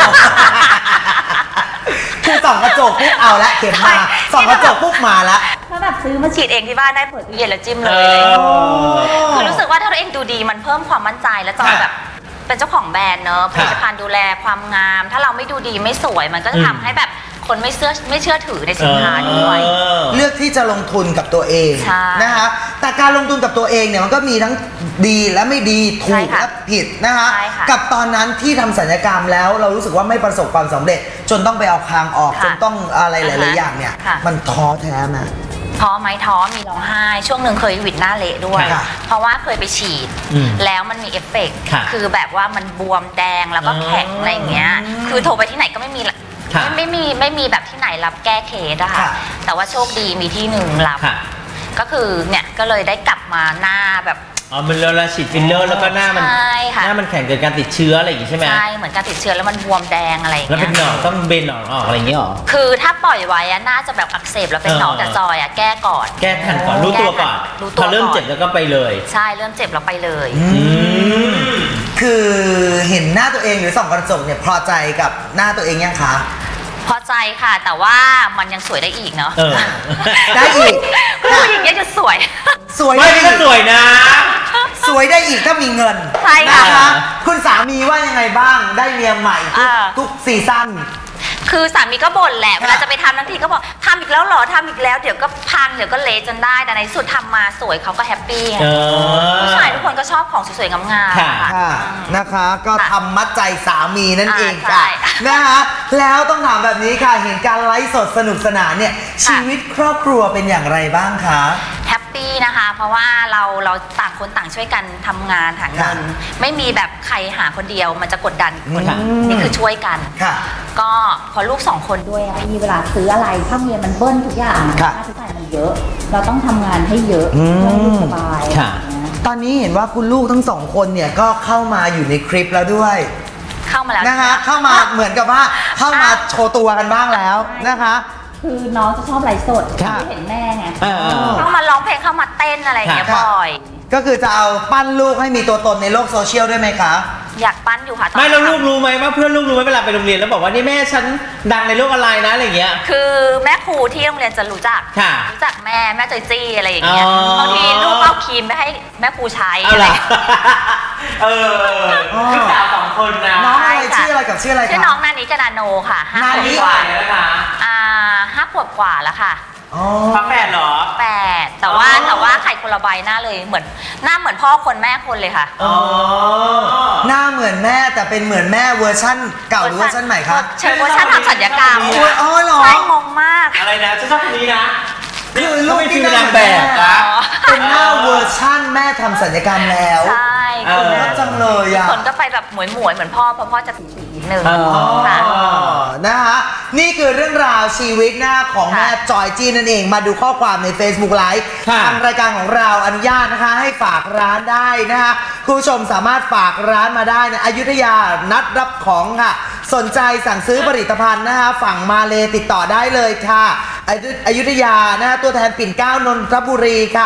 คือส่องกระจกปุ๊บเอาละเข็มมาส่องกระจกปุ๊บมาละถ้าแบบซื้อมาฉีดเองที่บ้านได้เปิดตู้เย็นแล้วจิ้มเลยคือรู้สึกว่าถ้าตัวเองดูดีมันเพิ่มความมั่นใจแล้วจอยแบบเป็นเจ้าของแบรนด์เนอะผลิตภัณฑ์ดูแลความงามถ้าเราไม่ดูดีไม่สวยมันก็จะทำให้แบบคนไม่เชื่อไม่เชื่อถือในสินค้าด้วยเลือกที่จะลงทุนกับตัวเองนะคะแต่การลงทุนกับตัวเองเนี่ยมันก็มีทั้งดีและไม่ดีถูกและผิดนะคะกับตอนนั้นที่ทำศัลยกรรมแล้วเรารู้สึกว่าไม่ประสบความสำเร็จจนต้องไปเอาคางออกจนต้องอะไรหลายๆอย่างเนี่ยมันท้อแท้ไหมท้อไหมท้อมีร้องไห้ช่วงหนึ่งเคยหวิดหน้าเละด้วยเพราะว่าเคยไปฉีดแล้วมันมีเอฟเฟกต์คือแบบว่ามันบวมแดงแล้วก็แข็งอะไรอย่างเงี้ยคือโทรไปที่ไหนก็ไม่มีไม่ไม่มีไม่มีแบบที่ไหนรับแก้เคสอะค่ะแต่ว่าโชคดีมีที่หนึ่งรับก็คือเนี่ยก็เลยได้กลับมาหน้าแบบอ๋อมันเวลาฉีดฟิลเลอร์แล้วก็หน้ามันหน้ามันแข็งเกิดการติดเชื้ออะไรอย่างงี้ใช่ไหมใช่เหมือนการติดเชื้อแล้วมันบวมแดงอะไรอย่างเงี้ยแล้วเป็นหนองต้องเบนหนองออกอะไรอย่างเงี้ยหรอคือถ้าปล่อยไว้อะน่าจะแบบอักเสบแล้วเป็นหนองแต่จอยอะแก้ก่อนแก้ทันก่อนรู้ตัวก่อนพอเริ่มเจ็บแล้วก็ไปเลยใช่เริ่มเจ็บแล้วไปเลยคือเห็นหน้าตัวเองหรือส่องกระจกเนี่ยพอใจกับหน้าตัวเองยังคะพอใจค่ะแต่ว่ามันยังสวยได้อีกเนาะได้อีกผู้หญิงยังจะสวยสวยไม่ได้ก็สวยนะสวยได้อีกถ้ามีเงินใช่ค่ะคุณสามีว่ายังไงบ้างได้เมียใหม่ทุกทุกซีซั่นคือสามีก็บ่นแหละเวลาจะไปทำทั้งทีก็บอกทำอีกแล้วเหรอทำอีกแล้วเดี๋ยวก็พังเดี๋ยวก็เละจนได้แต่ในสุดทำมาสวยเขาก็แฮปปี้ผู้ชายทุกคนก็ชอบของสวยๆงามๆค่ะนะคะก็ทำมัดใจสามีนั่นเองค่ะนะคะแล้วต้องถามแบบนี้ค่ะเห็นการไลฟ์สดสนุกสนานเนี่ยชีวิตครอบครัวเป็นอย่างไรบ้างคะแฮปปี้นะคะเพราะว่าเราเราต่างคนต่างช่วยกันทำงานหาเงินไม่มีแบบใครหาคนเดียวมันจะกดดันคนนี่คือช่วยกันก็พอลูกสองคนด้วยมีเวลาซื้ออะไรถ้าเมียมันเบิ้ลทุกอย่างค่าใช้จ่ายมันเยอะเราต้องทำงานให้เยอะเพื่อให้ลูกสบายตอนนี้เห็นว่าคุณลูกทั้งสองคนเนี่ยก็เข้ามาอยู่ในคลิปแล้วด้วยเข้ามาแล้วนะคะเข้ามาเหมือนกับว่าเข้ามาโชว์ตัวกันบ้างแล้วนะคะคือน้องจะชอบไลฟ์สดที่เห็นแม่ไงเข้ามาร้องเพลงเข้ามาเต้นอะไรอย่างเงี้ยบ่อยก็คือจะเอาปั้นลูกให้มีตัวตนในโลกโซเชียลด้วยไหมคะอยากปั้นอยู่ค่ะไม่แล้วลูกรู้ไหมว่าเพื่อนลูกรู้ไหมเวลาไปโรงเรียนแล้วบอกว่านี่แม่ฉันดังในโลกออนไลน์นะอะไรเงี้ยคือแม่ครูที่โรงเรียนจะรู้จักรู้จักแม่แม่จอยจี้อะไรอย่างเงี้ยบางทีลูกเอาครีมไปให้แม่ครูใช้อะไรเออลูกสาวสองคนนะน้องอะไรชื่ออะไรกับชื่ออะไรชื่อน้องนานิกานาโนค่ะห้าขวบกว่าแล้วค่ะอ่าห้าขวบกว่าแล้วค่ะฝาแฝดเหรอแฝดแต่ว่าแต่ว่าไข่คนละใบหน้าเลยเหมือนหน้าเหมือนพ่อคนแม่คนเลยค่ะอ๋อหน้าเหมือนแม่แต่เป็นเหมือนแม่เวอร์ชั่นเก่าหรือเวอร์ชั่นใหม่ครับใช่เวอร์ชั่นทำศัลยกรรมอ๋อเหรอใช่งงมากอะไรนะจะชอบคนนี้นะคือลูกที่นางแบบเป็นหน้าเวอร์ชั่นแม่ทำศัลยกรรมแล้วใช่คนก็จังเลยอ่ะคนก็ไปแบบหมวยหมวยเหมือนพ่อเพราะพ่อจะสีนิดนึงค่ะนะคะนี่คือเรื่องราวชีวิตหน้าของแม่จอยจี้นั่นเองมาดูข้อความใน Facebook Live ทางรายการของเราอนุญาตนะคะให้ฝากร้านได้นะคะคุณผู้ชมสามารถฝากร้านมาได้นะอยุธยานัดรับของค่ะสนใจสั่งซื้อผลิตภัณฑ์นะคะฝั่งมาเลติดต่อได้เลยค่ะอยุธยานะคะตัวแทนปิ่นเกล้านนทบุรีค่ะ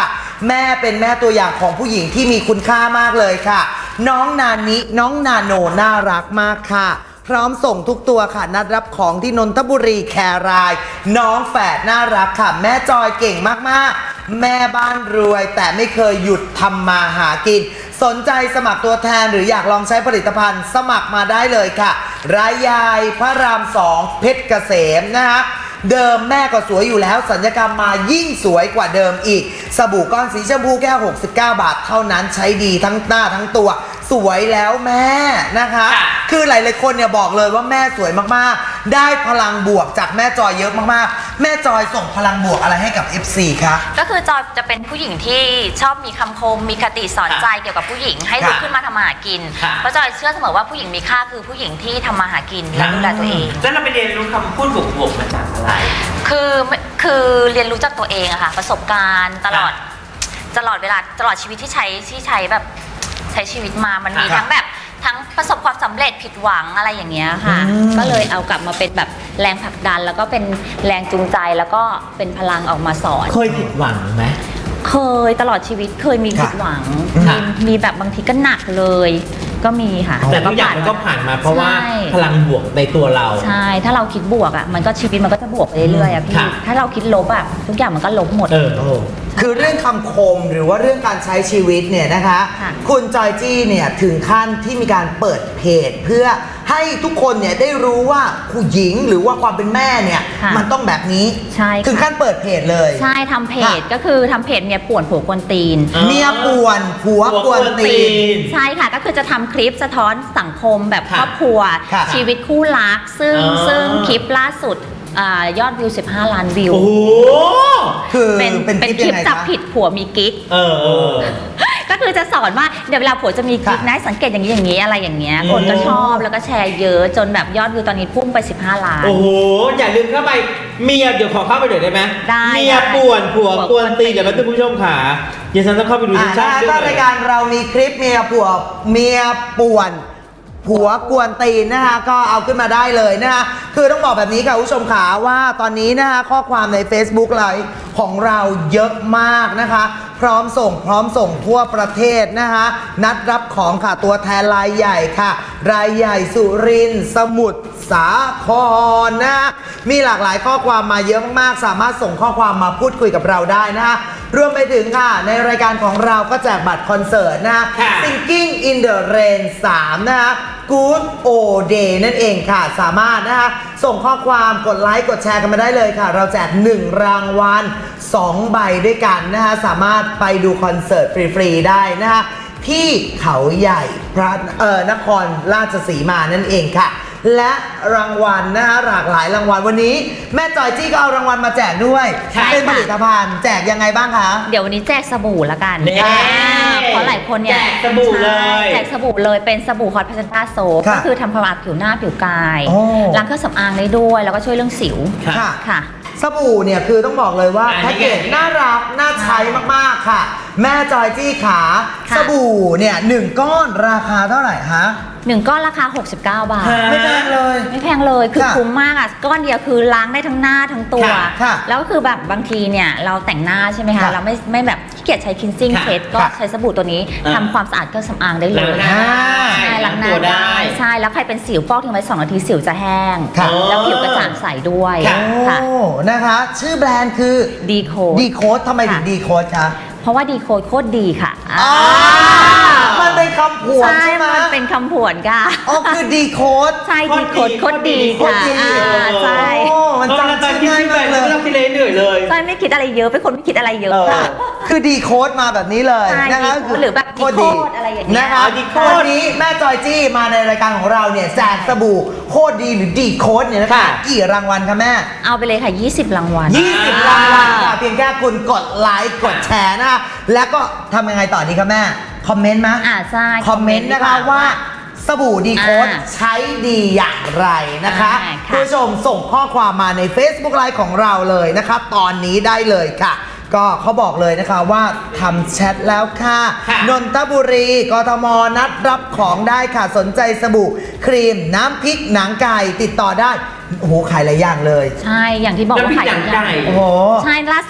แม่เป็นแม่ตัวอย่างของผู้หญิงที่มีคุณค่ามากเลยค่ะน้องนานิน้องนาโนน่ารักมากค่ะพร้อมส่งทุกตัวค่ะนัดรับของที่นนทบุรีแครายน้องแฝดน่ารักค่ะแม่จอยเก่งมากๆแม่บ้านรวยแต่ไม่เคยหยุดทำมาหากินสนใจสมัครตัวแทนหรืออยากลองใช้ผลิตภัณฑ์สมัครมาได้เลยค่ะรายใหญ่พระรามสองเพชรเกษมนะคะเดิมแม่ก็สวยอยู่แล้วสัญญกรรมมายิ่งสวยกว่าเดิมอีกสบู่ก้อนสีชมพูแค่หกสิบเก้าบาทเท่านั้นใช้ดีทั้งหน้าทั้งตัวสวยแล้วแม่นะคะคือหลายๆคนเนี่ยบอกเลยว่าแม่สวยมากๆได้พลังบวกจากแม่จอยเยอะมากๆแม่จอยส่งพลังบวกอะไรให้กับ เอฟ ซี คะก็คือจอยจะเป็นผู้หญิงที่ชอบมีคำคมมีคติสอนใจเกี่ยวกับผู้หญิงให้ลุกขึ้นมาทำมาหากินเพราะจอยเชื่อเสมอว่าผู้หญิงมีค่าคือผู้หญิงที่ทำมาหากินและดูแลตัวเองแล้วเราไปเรียนรู้คำพูดบวกๆมาจากอะไรคือคือเรียนรู้จากตัวเองอะค่ะประสบการณ์ตลอดตลอดเวลาตลอดชีวิตที่ใช้ที่ใช้แบบใช้ชีวิตมามันมีทั้งแบบทั้งประสบความสำเร็จผิดหวังอะไรอย่างเงี้ยค่ะก็เลยเอากลับมาเป็นแบบแรงผลักดันแล้วก็เป็นแรงจูงใจแล้วก็เป็นพลังออกมาสอนเคยผิดหวังไหมเคยตลอดชีวิตเคยมีผิดหวังมีมีแบบบางทีก็หนักเลยก็มีค่ะแต่ทุกอย่างมันก็ผ่านมาเพราะว่าพลังบวกในตัวเราใช่ถ้าเราคิดบวกอ่ะมันก็ชีวิตมันก็จะบวกไปเรื่อยๆอ่ะพี่ถ้าเราคิดลบอ่ะทุกอย่างมันก็ลบหมดเออคือเรื่องคำคมหรือว่าเรื่องการใช้ชีวิตเนี่ยนะคะคุณจอยจี้เนี่ยถึงขั้นที่มีการเปิดเพจเพื่อให้ทุกคนเนี่ยได้รู้ว่าผู้หญิงหรือว่าความเป็นแม่เนี่ยมันต้องแบบนี้ใช่ถึงขั้นเปิดเพจเลยใช่ทำเพจก็คือทำเพจเมียป่วนผัวกวนตีนเมียป่วนผัวกวนตีนใช่ค่ะก็คือจะทำคลิปสะท้อนสังคมแบบครอบครัวชีวิตคู่รักซึ่งซึ่งคลิปล่าสุดยอดวิวสิบห้าล้านวิวโอ้โหคือเป็นเป็นคลิปจับผิดผัวมีกิ๊กเออก็คือจะสอนว่าเดี๋ยวเวลาผัวจะมีกิ๊กนะสังเกตอย่างนี้อย่างนี้อะไรอย่างเงี้ยคนก็ชอบแล้วก็แชร์เยอะจนแบบยอดวิวตอนนี้พุ่งไปสิบห้าล้านโอ้โหอย่าลืมเข้าไปเมียเดี๋ยวขอเข้าไปเดี๋ยวได้ไหมได้เมียป่วนผัวกวนตีนเดี๋ยวมาดูผู้ชมค่ะเดี๋ยวฉันต้องเข้าไปดูชัดๆด้วยรายการเรามีคลิปเมียผัวเมียป่วนผัวกวนตีนนะคะก็เอาขึ้นมาได้เลยนะคะคือต้องบอกแบบนี้ค่ะผู้ชมขาว่าตอนนี้นะคะข้อความใน Facebook ไลฟ์ของเราเยอะมากนะคะพร้อมส่งพร้อมส่งทั่วประเทศนะคะนัดรับของค่ะตัวแทนรายใหญ่ค่ะรายใหญ่สุรินทร์สมุทรสาครนะมีหลากหลายข้อความมาเยอะมากๆสามารถส่งข้อความมาพูดคุยกับเราได้นะคะรวมไปถึงค่ะในรายการของเราก็แจกบัตรคอนเสิร์ตนะคะ Singing in the Rain สามนะคะ Good Old Day นั่นเองค่ะสามารถนะคะส่งข้อความกดไลค์กดแชร์กันมาได้เลยค่ะเราแจกหนึ่งรางวัลสองใบด้วยกันนะคะสามารถไปดูคอนเสิร์ตฟรีๆได้นะคะที่เขาใหญ่พระเอ่อนครราชสีมานั่นเองค่ะและรางวัลนะคะหลากหลายรางวัลวันนี้แม่จอยจี้ก็เอารางวัลมาแจกด้วยเป็นผลิตภัณฑ์แจกยังไงบ้างคะเดี๋ยววันนี้แจกสบู่ละกันเพราะหลายคนเนี่ยแจกสบู่เลยแจกสบู่เลยเป็นสบู่ฮอตพาเซนต้าโซฟก็คือทำความสะอาดผิวหน้าผิวกายล้างเครื่องสำอางได้ด้วยแล้วก็ช่วยเรื่องสิวค่ะสบู่เนี่ยคือต้องบอกเลยว่าแพ็กเกจน่ารักน่าใช้มากๆค่ะแม่จอยจี้ขาสบู่เนี่ยหนึ่งก้อนราคาเท่าไหร่ฮะหนึ่งก้อนราคาหกสิบเก้าบาทไม่แพงเลยไม่แพงเลยคือคุ้มมากอ่ะก้อนเดียวคือล้างได้ทั้งหน้าทั้งตัวแล้วก็คือแบบบางทีเนี่ยเราแต่งหน้าใช่ไหมคะเราไม่ไม่แบบขี้เกียจใช้คินซิ่งเพสก็ใช้สบู่ตัวนี้ทำความสะอาดเครื่องสำอางได้เลยล้างหน้าได้ใช่แล้วใครเป็นสิวฟอกทิ้งไว้สองนาทีสิวจะแห้งแล้วผิวกระจ่างใสด้วยค่ะนะคะชื่อแบรนด์คือดีโคดดีโคดทำไมถึงดีโคดคะเพราะว่าดีโคดโคตรดีค่ะมันเป็นคำผวนใช่ไหมมันเป็นคำผวนค่ะอ๋อคือดีโคดใช่ดีโคดโคตรดีค่ะใช่มันจำง่ายมากเลยไม่ต้องคิดอะไรเหนื่อยเลยใช่ไม่คิดอะไรเยอะเป็นคนไม่คิดอะไรเยอะคือดีโคดมาแบบนี้เลยนะคะหรือแบบดีโคดอะไรอย่างเงี้ยนะคะวันนี้แม่จอยจี้มาในรายการของเราเนี่ยแจกสบู่โคตรดีหรือดีโคดเนี่ยนะคะกี่รางวัลคะแม่เอาไปเลยค่ะยี่สิบรางวัลยี่สิบรางวัลค่ะเพียงแค่คุณกดไลค์กดแชร์นะคะแล้วก็ทำยังไงต่อดีคะแม่คอมเมนต์ไหมอ่าใช่คอมเมนต์นะคะว่าสบู่ดีโคดใช้ดีอย่างไรนะคะคุณผู้ชมส่งข้อความมาใน Facebook Live ของเราเลยนะคะตอนนี้ได้เลยค่ะก็เขาบอกเลยนะคะว่าทำแชทแล้วค่ะนนทบุรีกทมนัดรับของได้ค่ะสนใจสบู่ครีมน้ำพริกหนังไก่ติดต่อได้โอ้โหขายหลายอย่างเลยใช่อย่างที่บอกว่าขายหลายอย่างโอ้โหใช่ล่าสุด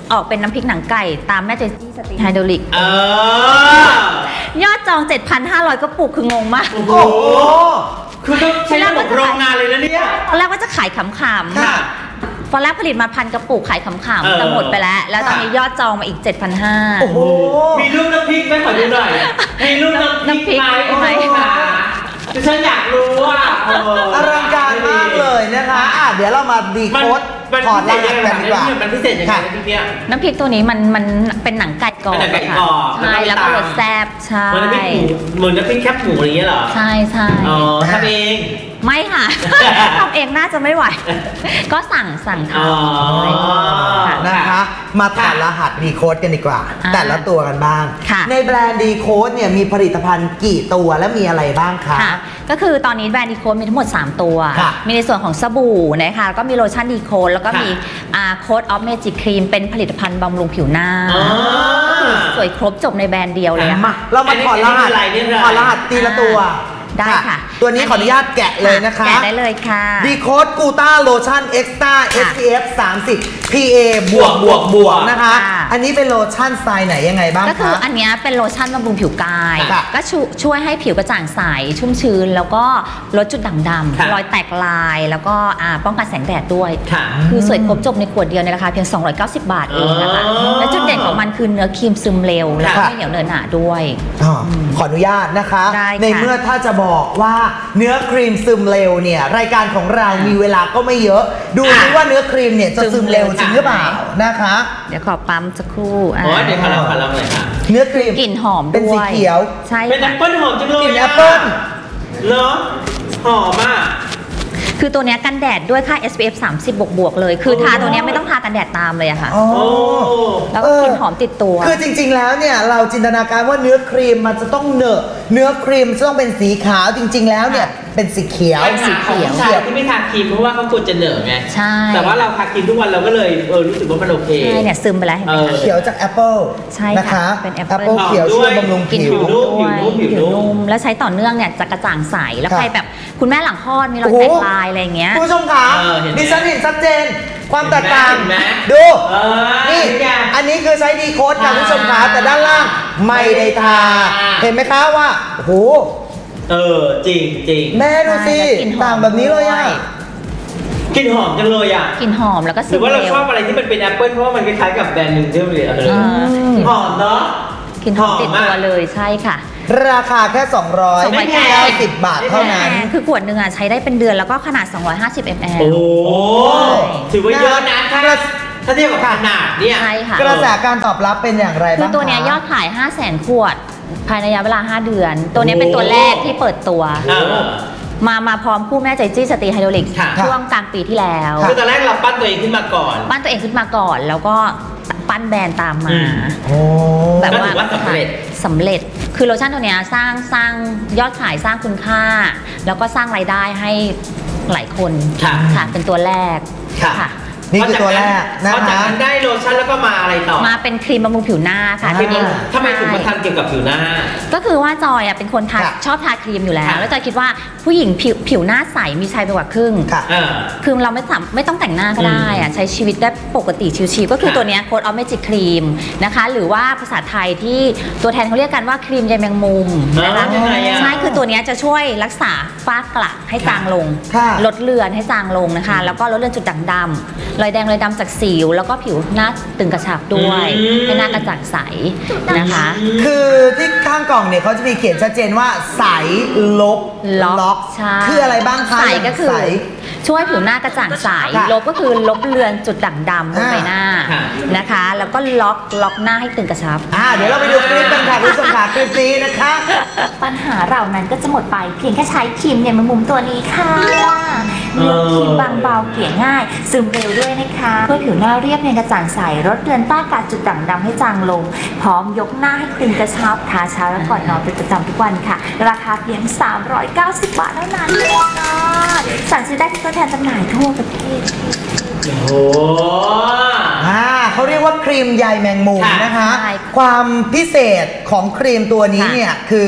ออกเป็นน้ำพริกหนังไก่ตามแม่เจจี้สตรีไฮดรอลิกเออยอดจอง เจ็ดพันห้าร้อย กระปุกคืองงมากโอ้โหคือต้องใช้ระบบโรงงานเลยนะเนี่ยตอนแรกว่าจะขายขำๆค่ะตอนแรกผลิตมาพันกระปุกขายขำๆแต่หมดไปแล้ว แล้วตอนนี้ยอดจองมาอีก เจ็ดพันห้าร้อยโอ้โหมีรูปน้ำพริกไหมขอดูหน่อยมีรูปน้ำพริกไหมน้ำพริกไหมค่ะดิฉันอยากรู้ว่าออลังการมากเลยนะคะอ่ะเดี๋ยวเรามาดีโค้ดถอดรหัสกันดีกว่ามันพิเศษยังไงน้ำพริกเนี่ยน้ำพริกตัวนี้มันมันเป็นหนังไก่กรอบเป็นหนังไก่ค่ะกรอบใช่แล้แล้ววก็ก็มีรตาสแซ่บใช่เหมือนน้ำพริกหมูเหมือนน้ำพริกแคบหมูอะไรอย่างเงี้ยเหรอใช่ใช่อ๋อทำเองไม่ค่ะ ทำเองน่าจะไม่ไหว ก็สั่งสั่งทอ๋อำค่ะนะคะ มาถอดรหัสดีโค้ดกันดีกว่าอ่าแต่ละตัวกันบ้างค่ะในแบรนด์ดีโค้ดเนี่ยมีผลิตภัณฑ์กี่ตัวและมีอะไรบ้างคะค่ะก็คือตอนนี้แบรนด์ดีโคดมีทั้งหมด สาม ตัวค่ะมีในส่วนของสบู่นะคะแล้วก็มีโลชั่นดีโคดแล้วก็ค่ะมีโค้ดออฟเมจิกครีมเป็นผลิตภัณฑ์บำรุงผิวหน้าอ๋อสวยครบจบในแบรนด์เดียวเลยอะมาเรามาถอดรหัสอันนี้คืออะไรเนี่ยถอดรหัสทีละตัวได้ค่ะตัวนี้ขออนุญาตแกะเลยนะคะแกะได้เลยค่ะดีโค้ดกูต้าโลชั่นเอ็กซ์ต้า เอส พี เอฟ สามสิบ พี เอ บวกบวกบวกนะคะค่ะอันนี้เป็นโลชั่นสไตล์ไหนยังไงบ้างก็คือคะอันเนี้ยเป็นโลชั่นบำรุงผิวกายค่ะก็ช่วยช่วยให้ผิวกระจ่างใสชุ่มชื้น แล้วก็ลดจุดด่างดค่ะำรอยแตกลายแล้วก็อ่าป้องกันแสงแดดด้วยค่ะคือสวยครบจบในขวดเดียวในราคาเพียง สองร้อยเก้าสิบ บาทเองนะคะอ๋อและจุดเด่นของมันคือเนื้อครีมซึมเร็ว แล้วก็ค่ะไม่เหนียวเนอะหนาด้วยอ๋อขออนุญาตนะคะได้ค่ะในเมื่อถ้าจะบอกว่าเนื้อครีมซึมเร็วเนี่ยรายการของเรามีเวลาก็ไม่เยอะ ดูซิว่าเนื้อครีมเนี่ยจะซึมเร็วจริงหรือเปล่านะคะเดี๋ยวขอปั๊มสักครู่อ่าโอ้ยเดี๋ยวขอลองขอลองเลยค่ะเนื้อครีมกลิ่นหอมด้วยเป็นสีเขียวใช่เป็นแอค่ะปเปิ้ลหอมจังเลยกลิ่นแอปเปิ้ลเหรอหอมอ่ะคือตัวเนี้ยกันแดดด้วยค่า เอส พี เอฟ สามสิบ บวกบวกๆเลย คือทาตัวเนี้ยไม่ต้องทากันแดดตามเลยอะค่ะอ๋อโอ้แล้วก็กลิ่นหอมติดตัวคือจริงๆ แล้วเนี่ยเราจินตนาการว่าเนื้อครีมมันจะต้องเหนอะเนื้อครีมจะต้องเป็นสีขาวจริง ๆ แล้วเนี่ยเป็นสีเขียวปัญหาของผู้ชายที่ไม่ทาครีมเพราะว่าเขากลัวจะเหนอะไงใช่แต่ว่าเราทาครีมทุกวันเราก็เลยเออรู้สึกว่ามันโอเคใช่เนี่ยซึมไปแล้วเห็นไหมเออคะเขียวจากแอปเปิลใช่นะค่ะคะเป็นแอปแอปเปิ้เปิลลเขียวช่วยบำรุงกลิ่นผิหวอมด้วยผิวนุ่มผิวนุ่มผิวนุ่มแล้วใช้ต่อเนื่องเนี่ยจะกระจ่างใสแล้วค่ะใครแบบคุณแม่หลังคลอดมีรอยโอ้แตโหกลายอะไรอย่างเงี้ยคุณผู้ชมคะเออเห็นไหมดิฉันเห็นชัดเจน ความแตกต่างเห็นไหมดูเออนี่เห็นยังอันนี้คือใช้ดีโค้ดค่ะคุณผู้ชมคะแต่ด้านล่างไม่ได้ทาอ่าเห็นไหมคะว่าโอ้โหเออจริงจริงแม่ดูสิใช่แล้วกลิ่นหอมต่างแบบนี้เลยอ่ะด้วยกลิ่นหอมจังเลยอ่ะกลิ่นหอมแล้วก็หซึรือมว่าเราเร็วชอบอะไรที่มันเป็นแอปเปิ้ลเพราะว่ามันคล้ายๆกับแบรนด์หนึ่งที่เราเรียนเอออ่าหอมเนาะกลิ่นหอมติดตัวหอมมากเลยใช่ค่ะราคาแค่ สองร้อยสองร้อยเก้าสิบบาทเท่านั้นคือขวดหนึ่งอะใช้ได้เป็นเดือนแล้วก็ขนาด สองร้อยห้าสิบมิลลิลิตรโอ้โหถือว่าเยอะนะถ้าถ้าเทียบกับขนาดเนี่ยใช่ค่ะกระแสการตอบรับเป็นอย่างไรคือบ้างตัวเนี้ยคะยอดขาย ห้าแสน ขวด ภายในระยะเวลา ห้า เดือน ตัวเนี้ยเป็นตัวแรกที่เปิดตัวเออมามาพร้อมคู่แม่ใจจี้สตรีไฮดรอลิกค่ะช่วงกลางปีที่แล้วคือตอนแรกเราปั้นตัวเองขึ้นมาก่อนปั้นตัวเองขึ้นมาก่อน แล้วก็ปั้นแบรนด์ตามอืมามโอ้แบบว่าก็ถือว่าสำเร็จสำเร็จ คือโลชั่นตัวเนี้ยสร้างสร้างยอดขายสร้างคุณค่า แล้วก็สร้างรายได้ให้หลายคนค่ะค่ะเป็นตัวแรกค่ะนี่คือตัวแรกนะพอจากคะนั้นได้โลชั่นแล้วก็มาอะไรต่อมาเป็นครีมบำรุงผิวหน้าค่ะอ่าทีนี้ทำไมถึงมาทำเกี่ยวกับผิวหน้าก็คือว่าจอยอ่ะเป็นคนทาค่ะชอบทาครีมอยู่แล้วค่ะแล้วจอยคิดว่าผู้หญิงผิวผิวหน้าใสมีชัยไปกว่าครึ่งค่ะเออคือเราไม่สามไม่ต้องแต่งหน้าก็ได้อะใช้ชีวิตได้ปกติชิวๆก็คือค่ะตัวเนี้โค้ดออฟเมจิกครีมนะคะหรือว่าภาษาไทยที่ตัวแทนเขาเรียกกันว่าครีมใยแมงมุมนะคะอ๋อยังไงอะใช่คือตัวเนี้ยจะช่วยรักษาฝ้ากระให้จางลงค่ะลดเลือนให้จางลงนะคะ แล้วก็ลดเลือนจุดด่างดำรอยแดงรอยดำจากสิวแล้วก็ผิวหน้าตึงกระชับด้วยอืมให้หน้ากระจ่างใสนะคะคือที่ข้างกล่องเนี่ยเขาจะมีเขียนชัดเจนว่าใสลบล็อกใช่คืออะไรบ้างคะใสก็คือใสช่วยผิวหน้ากระจ่างใสค่ะลบก็คือลบเลือนจุดด่างดำบนใบหน้าค่ะนะคะ แล้วก็ล็อกล็อกหน้าให้ตึงกระชับอ่าเดี๋ยวเราไปดูคลิปกันค่ะคุณผู้ชมค่ะคลิปนี้นะคะปัญหาเหล่านั้นก็จะหมดไปเพียงแค่ใช้ครีมเนี่ยมันมุมตัวนี้ค่ะเนื้อครีมบางเบาเกลี่ยง่าย ซึมเร็วด้วยนะคะเพื่อผิวหน้าเรียบเนียนกระจ่างใสลดเลือนต้ากาจุดด่างดำให้จางลง พร้อมยกหน้าให้ตึงกระชับทาเช้าและก่อนนอนเป็นประจำทุกวันค่ะ ราคาเพียง สามร้อยเก้าสิบ บาทเท่านั้นเลยค่ะสั่งซื้อได้ที่ตัวแทนจำหน่ายทั่วประเทศโอ้โหอ่าเขาเรียกว่าครีมใยแมงมุมค่ะนะคะใช่ความพิเศษของครีมตัวนี้ค่ะเนี่ยคือ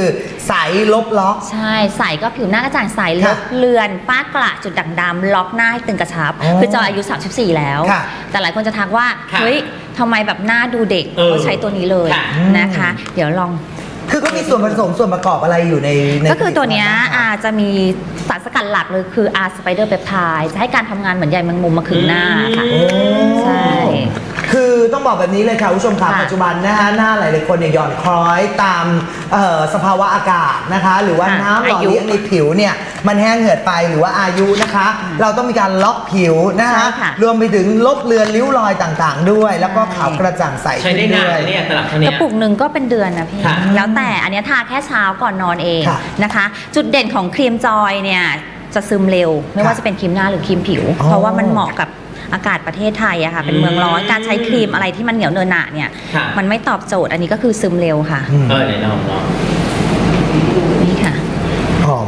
ใสลบล็อกใช่ใสก็ผิวหน้ากระจ่างใสลบเลือนฝ้ากระจุดด่างดำล็อกหน้าให้ตึงกระชับคือจอยอายุสามสิบสี่แล้วแต่หลายคนจะทักว่าเฮ้ยทำไมแบบหน้าดูเด็กเขาใช้ตัวนี้เลยนะคะเดี๋ยวลองคือก็มีส่วนผสมส่วนประกอบอะไรอยู่ในก็คือตัวนี้อาจะมีสารสกัดหลักเลยคือ R Spider Peptide จะให้การทำงานเหมือนใยแมงมุมมาขึงหน้าค่ะใช่คือต้องบอกแบบนี้เลยค่ะผู้ชมค่ะปัจจุบันนะคะหน้าหลายๆคนเนี่ยหย่อนคล้อยตามสภาวะอากาศนะคะหรือว่าน้ำหล่อเลี้ยงในผิวเนี่ยมันแห้งเหือดไปหรือว่าอายุนะคะเราต้องมีการล็อกผิวนะคะรวมไปถึงลบเลือนริ้วรอยต่างๆด้วยแล้วก็ขาวกระจ่างใสใช้ได้นานเนี่ยตลับเท่านี้กระปุกหนึ่งก็เป็นเดือนนะพี่แล้วแต่อันนี้ทาแค่เช้าก่อนนอนเองนะคะจุดเด่นของครีมจอยเนี่ยจะซึมเร็วไม่ว่าจะเป็นครีมหน้าหรือครีมผิวเพราะว่ามันเหมาะกับอากาศประเทศไทยอะค่ะเป็นเมืองร้อนการใช้ครีมอะไรที่มันเหนียวเนินหนาเนี่ยมันไม่ตอบโจทย์อันนี้ก็คือซึมเร็วค่ะเออเนี่ยลองลองนี่ค่ะหอม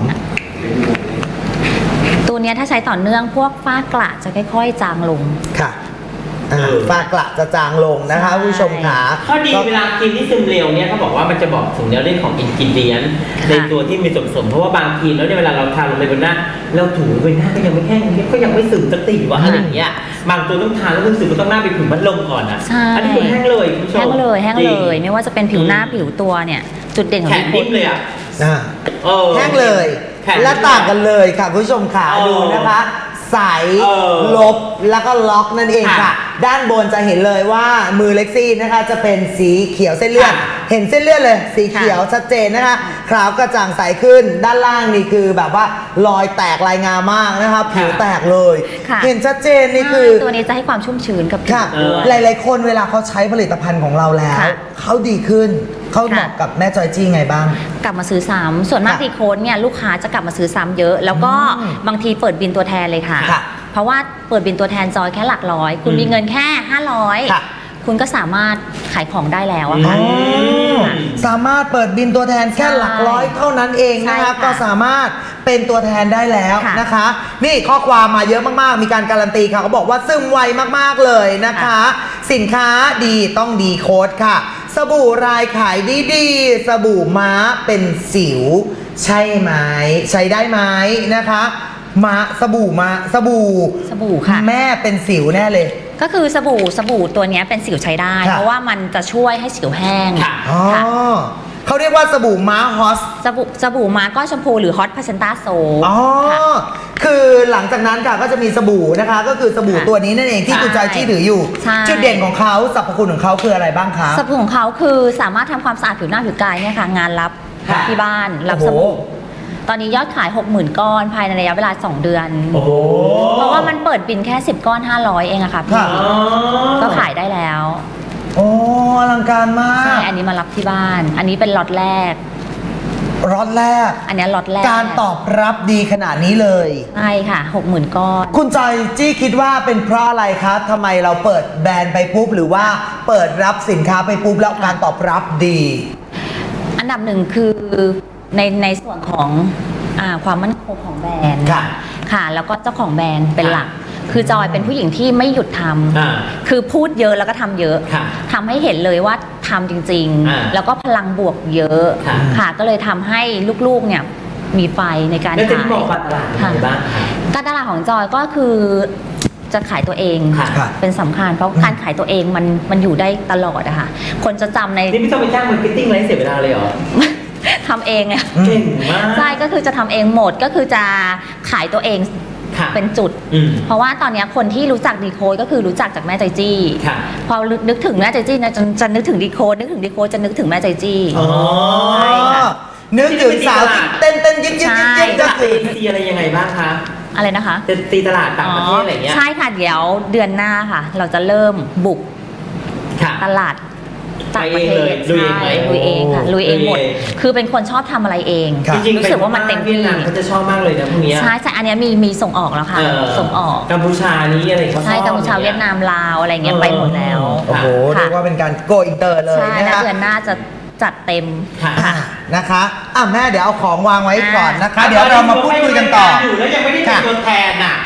ตัวนี้ถ้าใช้ต่อเนื่องพวกฝ้ากระจะค่อยๆจางลงค่ะฝ้ากระจะจางลงนะคะผู้ชมขาข้อดีเวลากินที่ซึมเร็วเนี่ยเขาบอกว่ามันจะบอกถึงเรื่องของอินกินเดียนในตัวที่มีส่วนผสมเพราะว่าบางทีแล้วเนี่ยเวลาเราทาลงไปบนหน้าเราถูบนหน้าก็ยังไม่แห้งก็ยังไม่ซึมสักทีวะอะไรอย่างเงี้ยบางตัวต้องทาแล้วรู้สึกว่าต้องหน้าไปถึงพัดลมก่อนอ่ะอันนี้คือแห้งเลยคุณผู้ชมแห้งเลยแห้งเลยไม่ว่าจะเป็นผิวหน้าผิวตัวเนี่ยจุดเด่นของแข็งนิดเลยอ่ะแห้งเลยและต่างกันเลยค่ะผู้ชมขาดูนะคะใสลบแล้วก็ล็อกนั่นเองค่ะด้านบนจะเห็นเลยว่ามือเล็กซี่นะคะจะเป็นสีเขียวเส้นเลือดเห็นเส้นเลือดเลยสีเขียวชัดเจนนะคะขาวกระจ่างใสขึ้นด้านล่างนี่คือแบบว่ารอยแตกลายงามากนะคะผิวแตกเลยเห็นชัดเจนนี่คือตัวนี้จะให้ความชุ่มชื้นกับผิวหลายๆคนเวลาเขาใช้ผลิตภัณฑ์ของเราแล้วเขาดีขึ้นเขาเหมาะกับแม่จอยจี้ไงบ้างกลับมาซื้อซ้ำส่วนมากทีโค้ดเนี่ยลูกค้าจะกลับมาซื้อซ้ำเยอะแล้วก็บางทีเปิดบินตัวแทนเลยค่ะเพราะว่าเปิดบินตัวแทนจอยแค่หลักร้อยคุณมีเงินแค่ห้าร้อยคุณก็สามารถขายของได้แล้วอะค่ะสามารถเปิดบินตัวแทนแค่หลักร้อยเท่านั้นเองนะคะก็สามารถเป็นตัวแทนได้แล้วนะคะนี่ข้อความมาเยอะมากๆมีการการันตีค่ะเขาบอกว่าซึมไวมากๆเลยนะคะสินค้าดีต้องดีโค้ดค่ะสบู่รายขายดีๆสบู่ม้าเป็นสิวใช่ไหมใช้ได้ไหมนะคะม้าสบู่ม้าสบู่สบู่ค่ะแม่เป็นสิวแน่เลยก็คือสบู่สบู่ตัวนี้เป็นสิวใช้ได้เพราะว่ามันจะช่วยให้สิวแห้งค่ะเขาเรียกว่าสบู่ม้าฮอสสบู่สบู่ม้าก้อนชมพูหรือฮอตพาเซนต้าโซอ๋อคือหลังจากนั้นค่ะก็จะมีสบู่นะคะก็คือสบู่ตัวนี้นั่นเองที่คุณจอยจี้ถืออยู่จุดเด่นของเขาสรรพคุณของเขาคืออะไรบ้างคะสรรพคุณของเขาคือสามารถทำความสะอาดผิวหน้าผิวกายเนี่ยค่ะงานรับที่บ้านรับสบู่ตอนนี้ยอดขาย หกหมื่น ก้อนภายในระยะเวลาสองเดือนเพราะว่ามันเปิดบินแค่สิบก้อนห้าร้อยเองอะค่ะพี่ก็ขายได้แล้วโอ้อลังการมากใช่อันนี้มารับที่บ้านอันนี้เป็นล็อตแรกล็อตแรกอันนี้ล็อตแรกการตอบรับดีขนาดนี้เลยใช่ค่ะ หกหมื่น ก้อนคุณจอยจี้คิดว่าเป็นเพราะอะไรคะทำไมเราเปิดแบรนด์ไปปุ๊บหรือว่าเปิดรับสินค้าไปปุ๊บแล้วการตอบรับดีอันดับหนึ่งคือในในส่วนของอ่าความมั่นคงของแบรนด์ค่ะค่ะแล้วก็เจ้าของแบรนด์เป็นหลักคือจอยเป็นผู้หญิงที่ไม่หยุดทำคือพูดเยอะแล้วก็ทำเยอะทำให้เห็นเลยว่าทำจริงๆแล้วก็พลังบวกเยอะค่ะก็เลยทำให้ลูกๆเนี่ยมีไฟในการขายแล้วจะบอกการตลาดอะไรบ้างการตลาดของจอยก็คือจะขายตัวเองเป็นสำคัญเพราะการขายตัวเองมันมันอยู่ได้ตลอดอะค่ะคนจะจำในนี่ไม่ต้องไปจ้างมาร์เก็ตติ้งอะไรเสียเวลาเลยเหรอทำเองไงเก่งมากใช่ก็คือจะทำเองหมดก็คือจะขายตัวเองเป็นจุดเพราะว่าตอนนี้คนที่รู้จักดีโค้ดก็คือรู้จักจากแม่ใจจี้พอนึกถึงแม่ใจจี้นะจะจะนึกถึงดีโค้ดนึกถึงดีโค้ดจะนึกถึงแม่ใจจี้ใช่ค่ะนึกถึงสาวเต้นเต้นยิ้มยิ้มยิ้มจะตีอะไรยังไงบ้างคะอะไรนะคะจะตีตลาดต่างประเทศอะไรเงี้ยใช่ค่ะเดี๋ยวเดือนหน้าค่ะเราจะเริ่มบุกตลาดต่างประเทศลุยเองไหมลุยเองค่ะลุยเองหมดคือเป็นคนชอบทำอะไรเองรู้สึกว่ามันเต็มที่เขาจะชอบมากเลยนะพวกนี้ใช่ใช่อันนี้มีมีส่งออกแล้วค่ะส่งออกกัมพูชานี้อะไรเขาชอบใช่กัมพูชาเวียดนามลาวอะไรเงี้ยไปหมดแล้วโอ้โหเรียกว่าเป็นการโกอินเตอร์เลยใช่แล้วเดือนหน้าจะจัดเต็มค่ะนะคะอ่ะแม่เดี๋ยวเอาของวางไว้ก่อนนะคะเดี๋ยวเรามาพูดคุยกันต่ออยู่แล้วยังไม่ได้เป็นตัวแทนอ่ะ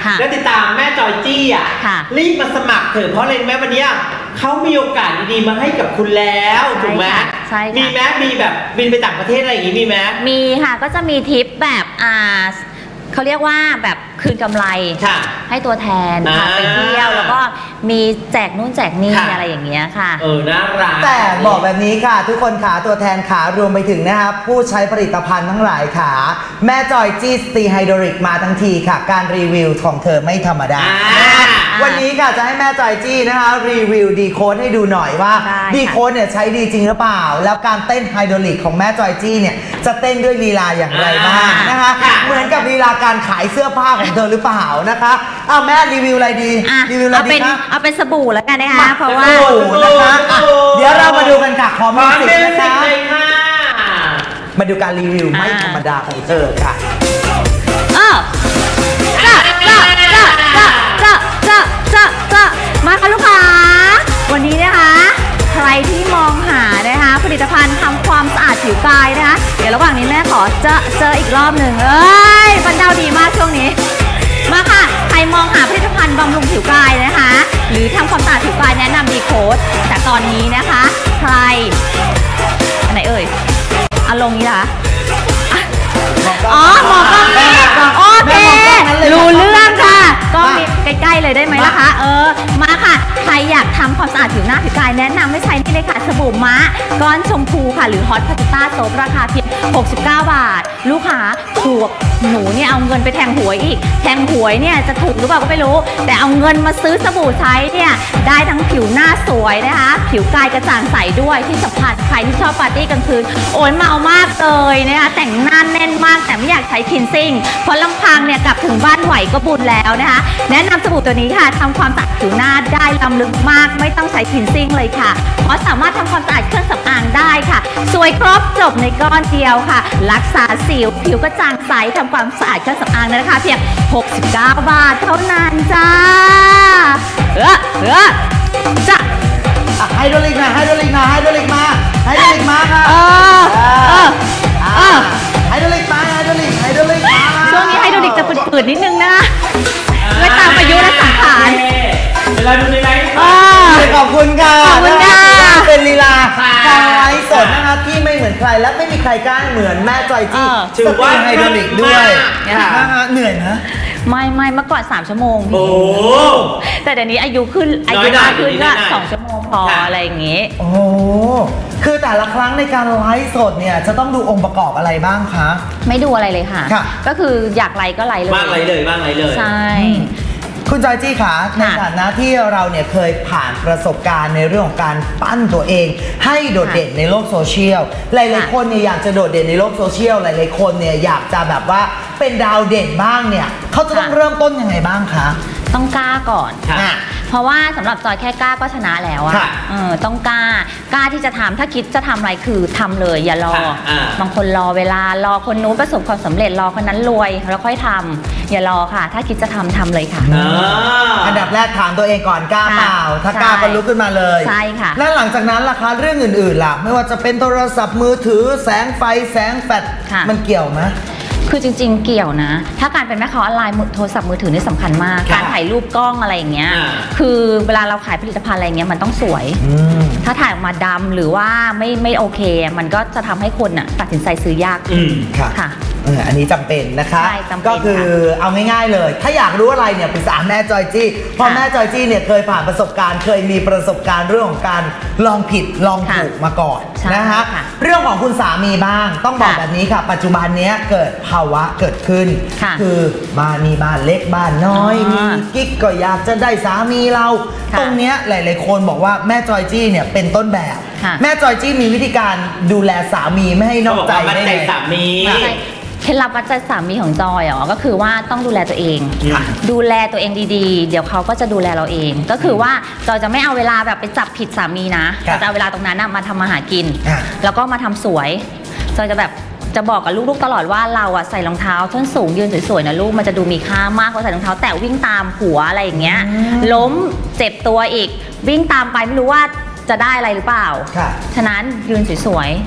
แล้วติดตามแม่จอยจี้อ่ะรีบมาสมัครเถอะเพราะอะไรแม่วันนี้เขามีโอกาสดีๆมาให้กับคุณแล้วถูกไหมใช่มีแม้มีแบบบินไปต่างประเทศอะไรอย่างงี้มีไหมมีค่ะก็จะมีทริปแบบอ่าเขาเรียกว่าแบบคืนกำไรให้ตัวแทนพาไปเที่ยวแล้วก็มีแจกนู่นแจกนี่อะไรอย่างเงี้ยค่ะเออน่ารักแต่บอกแบบนี้ค่ะทุกคนขาตัวแทนขารวมไปถึงนะครับผู้ใช้ผลิตภัณฑ์ทั้งหลายขาแม่จอยจี้สตีไฮโดริกมาทั้งทีค่ะการรีวิวของเธอไม่ธรรมดาวันนี้ค่ะจะให้แม่จอยจี้นะคะรีวิวดีโค้ดให้ดูหน่อยว่าดีโค้ดเนี่ยใช้ดีจริงหรือเปล่าแล้วการเต้นไฮโดรลิกของแม่จอยจี้เนี่ยจะเต้นด้วยลีลาอย่างไรบ้างนะคะเหมือนกับลีลาการขายเสื้อผ้าของเธอหรือเปล่านะคะเอาแม่รีวิวอะไรดีรีวิวอะไรดีคะเอาเป็นสบู่แล้วกันนะคะเพราะว่าสบู่นะคะเดี๋ยวเรามาดูกันค่ะขอมิวสิกนะคะมาดูการรีวิวไม่ธรรมดาของเธอค่ะเออจ้าจ้าจ้าจ้าจ้าจ้าจ้ามาค่ะลูกค้าวันนี้นะคะใครที่มองหานะคะผลิตภัณฑ์ทำความสะอาดผิวกายนะคะเดี๋ยวระหว่างนี้แม่ขอเจอเจออีกรอบหนึ่งเอ้ยบรรดาดีมากช่วงนี้มาค่ะใครมองหาผลิตภัณฑ์บำรุงผิวกายนะคะหรือทำความสะอาดผิวกายแนะนำดีโค้ดแต่ตอนนี้นะคะใครอันไหนเอ่ยอารมณ์นี้ล่ะอ๋อหมอกล้องนี่โอเครู้เรื่องค่ะกล้องนี้ใกล้ๆเลยได้ไหมล่ะคะเออมาค่ะใครอยากทำความสะอาดผิวหน้าผิวกายแนะนำให้ใช้นี่เลยค่ะสบู่ม้าก้อนชมพูค่ะหรือฮอตพาสต้าโซฟราคาเพียงหกสิบเก้าบาทลูกค้าถูกหนูเนี่ยเอาเงินไปแทงหวยอีกแทงหวยเนี่ยจะถูกหรือเปล่าก็ไม่รู้แต่เอาเงินมาซื้อสบู่ใช้เนี่ยได้ทั้งผิวหน้าสวยนะคะผิวกายกระจ่างใสด้วยที่สำคัญใครที่ชอบปาร์ตี้กลางคืนโอนเมามากเลยนะคะแต่งหน้าแน่นมากแต่ไม่อยากใช้คินซิ่งเพราะลำพังเนี่ยกลับถึงบ้านไหวก็บุญแล้วนะคะแนะนำสบู่ตัวนี้ค่ะทำความสะอาดผิวหน้าได้ล้ำลึกมากไม่ต้องใช้คินซิ่งเลยค่ะเพราะสามารถทำความสะอาดเครื่องสำอางได้ค่ะสวยครบจบในก้อนเดียวค่ะรักษาสิวผิวกระจ่างใสทำความสะอาดเครื่องสำอางในราคาเพียงหกสิบเก้าบาทเท่านั้นจ้าเออเออจ้าไฮโดรลิกนะไฮโดรลิกนะไฮโดรลิกมาไฮโดรลิกมาค่ะเออเออเออไฮโดรลิกมาไฮโดรลิกไฮโดรลิกช่วงนี้ไฮโดรลิกจะปืดๆนิดนึงนะด้วยตามอายุและสังขารเวลาดูในไลฟ์ขอบคุณค่ะขอบคุณค่ะเป็นลีลาการไลฟ์สดนะคะที่ไม่เหมือนใครและไม่มีใครกล้าเหมือนแม่จอยจี้ถือว่าไฮโดรลิกด้วยนะคะเหนื่อยนะไม่ไม่เมื่อก่อนสามชั่วโมงโอ้แต่เดี๋ยวนี้อายุขึ้นอายุมากขึ้นก็สองชั่วโมงพออะไรอย่างงี้โอ้คือแต่ละครั้งในการไลฟ์สดเนี่ยจะต้องดูองค์ประกอบอะไรบ้างคะไม่ดูอะไรเลยค่ะก็คืออยากไลฟ์ก็ไลฟ์เลยบ้างไลฟ์เลยบ้างไลฟ์เลยใช่คุณจอยจี้คะในฐานะที่เราเนี่ยเคยผ่านประสบการณ์ในเรื่องของการปั้นตัวเองให้โดดเด่นในโลกโซเชียลหลายๆคนเนี่ยอยากจะโดดเด่นในโลกโซเชียลหลายๆคนเนี่ยอยากจะแบบว่าเป็นดาวเด่นบ้างเนี่ยเขาจะต้องเริ่มต้นยังไงบ้างคะต้องกล้าก่อนเพราะว่าสำหรับจอยแค่กล้าก็ชนะแล้วอะเออต้องกล้ากล้าที่จะทำถ้าคิดจะทำอะไรคือทำเลยอย่ารอบางคนรอเวลารอคนนู้นประสบความสำเร็จรอคนนั้นรวยแล้วค่อยทำอย่ารอค่ะถ้าคิดจะทำทำเลยค่ะอันดับแรกถามตัวเองก่อนกล้าเปล่าถ้ากล้าก็ลุกขึ้นมาเลยใช่ค่ะแล้วหลังจากนั้นล่ะคะเรื่องอื่นๆล่ะไม่ว่าจะเป็นโทรศัพท์มือถือแสงไฟแสงแฟลชมันเกี่ยวไหมคือจริงๆเกี่ยวนะถ้าการเป็นแม่ค้าออนไลน์โทรศัพท์มือถือนี่สำคัญมากการถ่ายรูปกล้องอะไรอย่างเงี้ยคือเวลาเราขายผลิตภัณฑ์อะไรเงี้ยมันต้องสวยถ้าถ่ายออกมาดำหรือว่าไม่ไม่โอเคมันก็จะทำให้คนอ่ะตัดสินใจซื้อยากค่ะอันนี้จำเป็นนะคะก็คือเอาง่ายๆเลยถ้าอยากรู้อะไรเนี่ยปรึกษาแม่จอยจี้เพราะแม่จอยจี้เนี่ยเคยผ่านประสบการณ์เคยมีประสบการณ์เรื่องของการลองผิดลองถูกมาก่อนนะคะเรื่องของคุณสามีบ้างต้องบอกแบบนี้ค่ะปัจจุบันนี้เกิดภาวะเกิดขึ้นคือบ้านมีบ้านเล็กบ้านน้อยมีกิ๊กก็อยากจะได้สามีเราตรงเนี้ยหลายๆคนบอกว่าแม่จอยจี้เนี่ยเป็นต้นแบบแม่จอยจี้มีวิธีการดูแลสามีไม่ให้นอกใจได้ไงสามีเคล็ดลับวัดใจสามีของจอยอ๋อก็คือว่าต้องดูแลตัวเองดูแลตัวเองดีๆเดี๋ยวเขาก็จะดูแลเราเองก็คือว่าจอยจะไม่เอาเวลาแบบไปจับผิดสามีนะจะเอาเวลาตรงนั้นมาทำมาหากินแล้วก็มาทำสวยจอยจะแบบจะบอกกับลูกๆตลอดว่าเราอะใส่รองเท้าส้นสูงยืนสวยๆนะลูกมันจะดูมีค่ามากกว่าใส่รองเท้าแตะวิ่งตามผัวอะไรอย่างเงี้ยล้มเจ็บตัวอีกวิ่งตามไปไม่รู้ว่าจะได้อะไรหรือเปล่าฉะนั้นยืนสวยๆ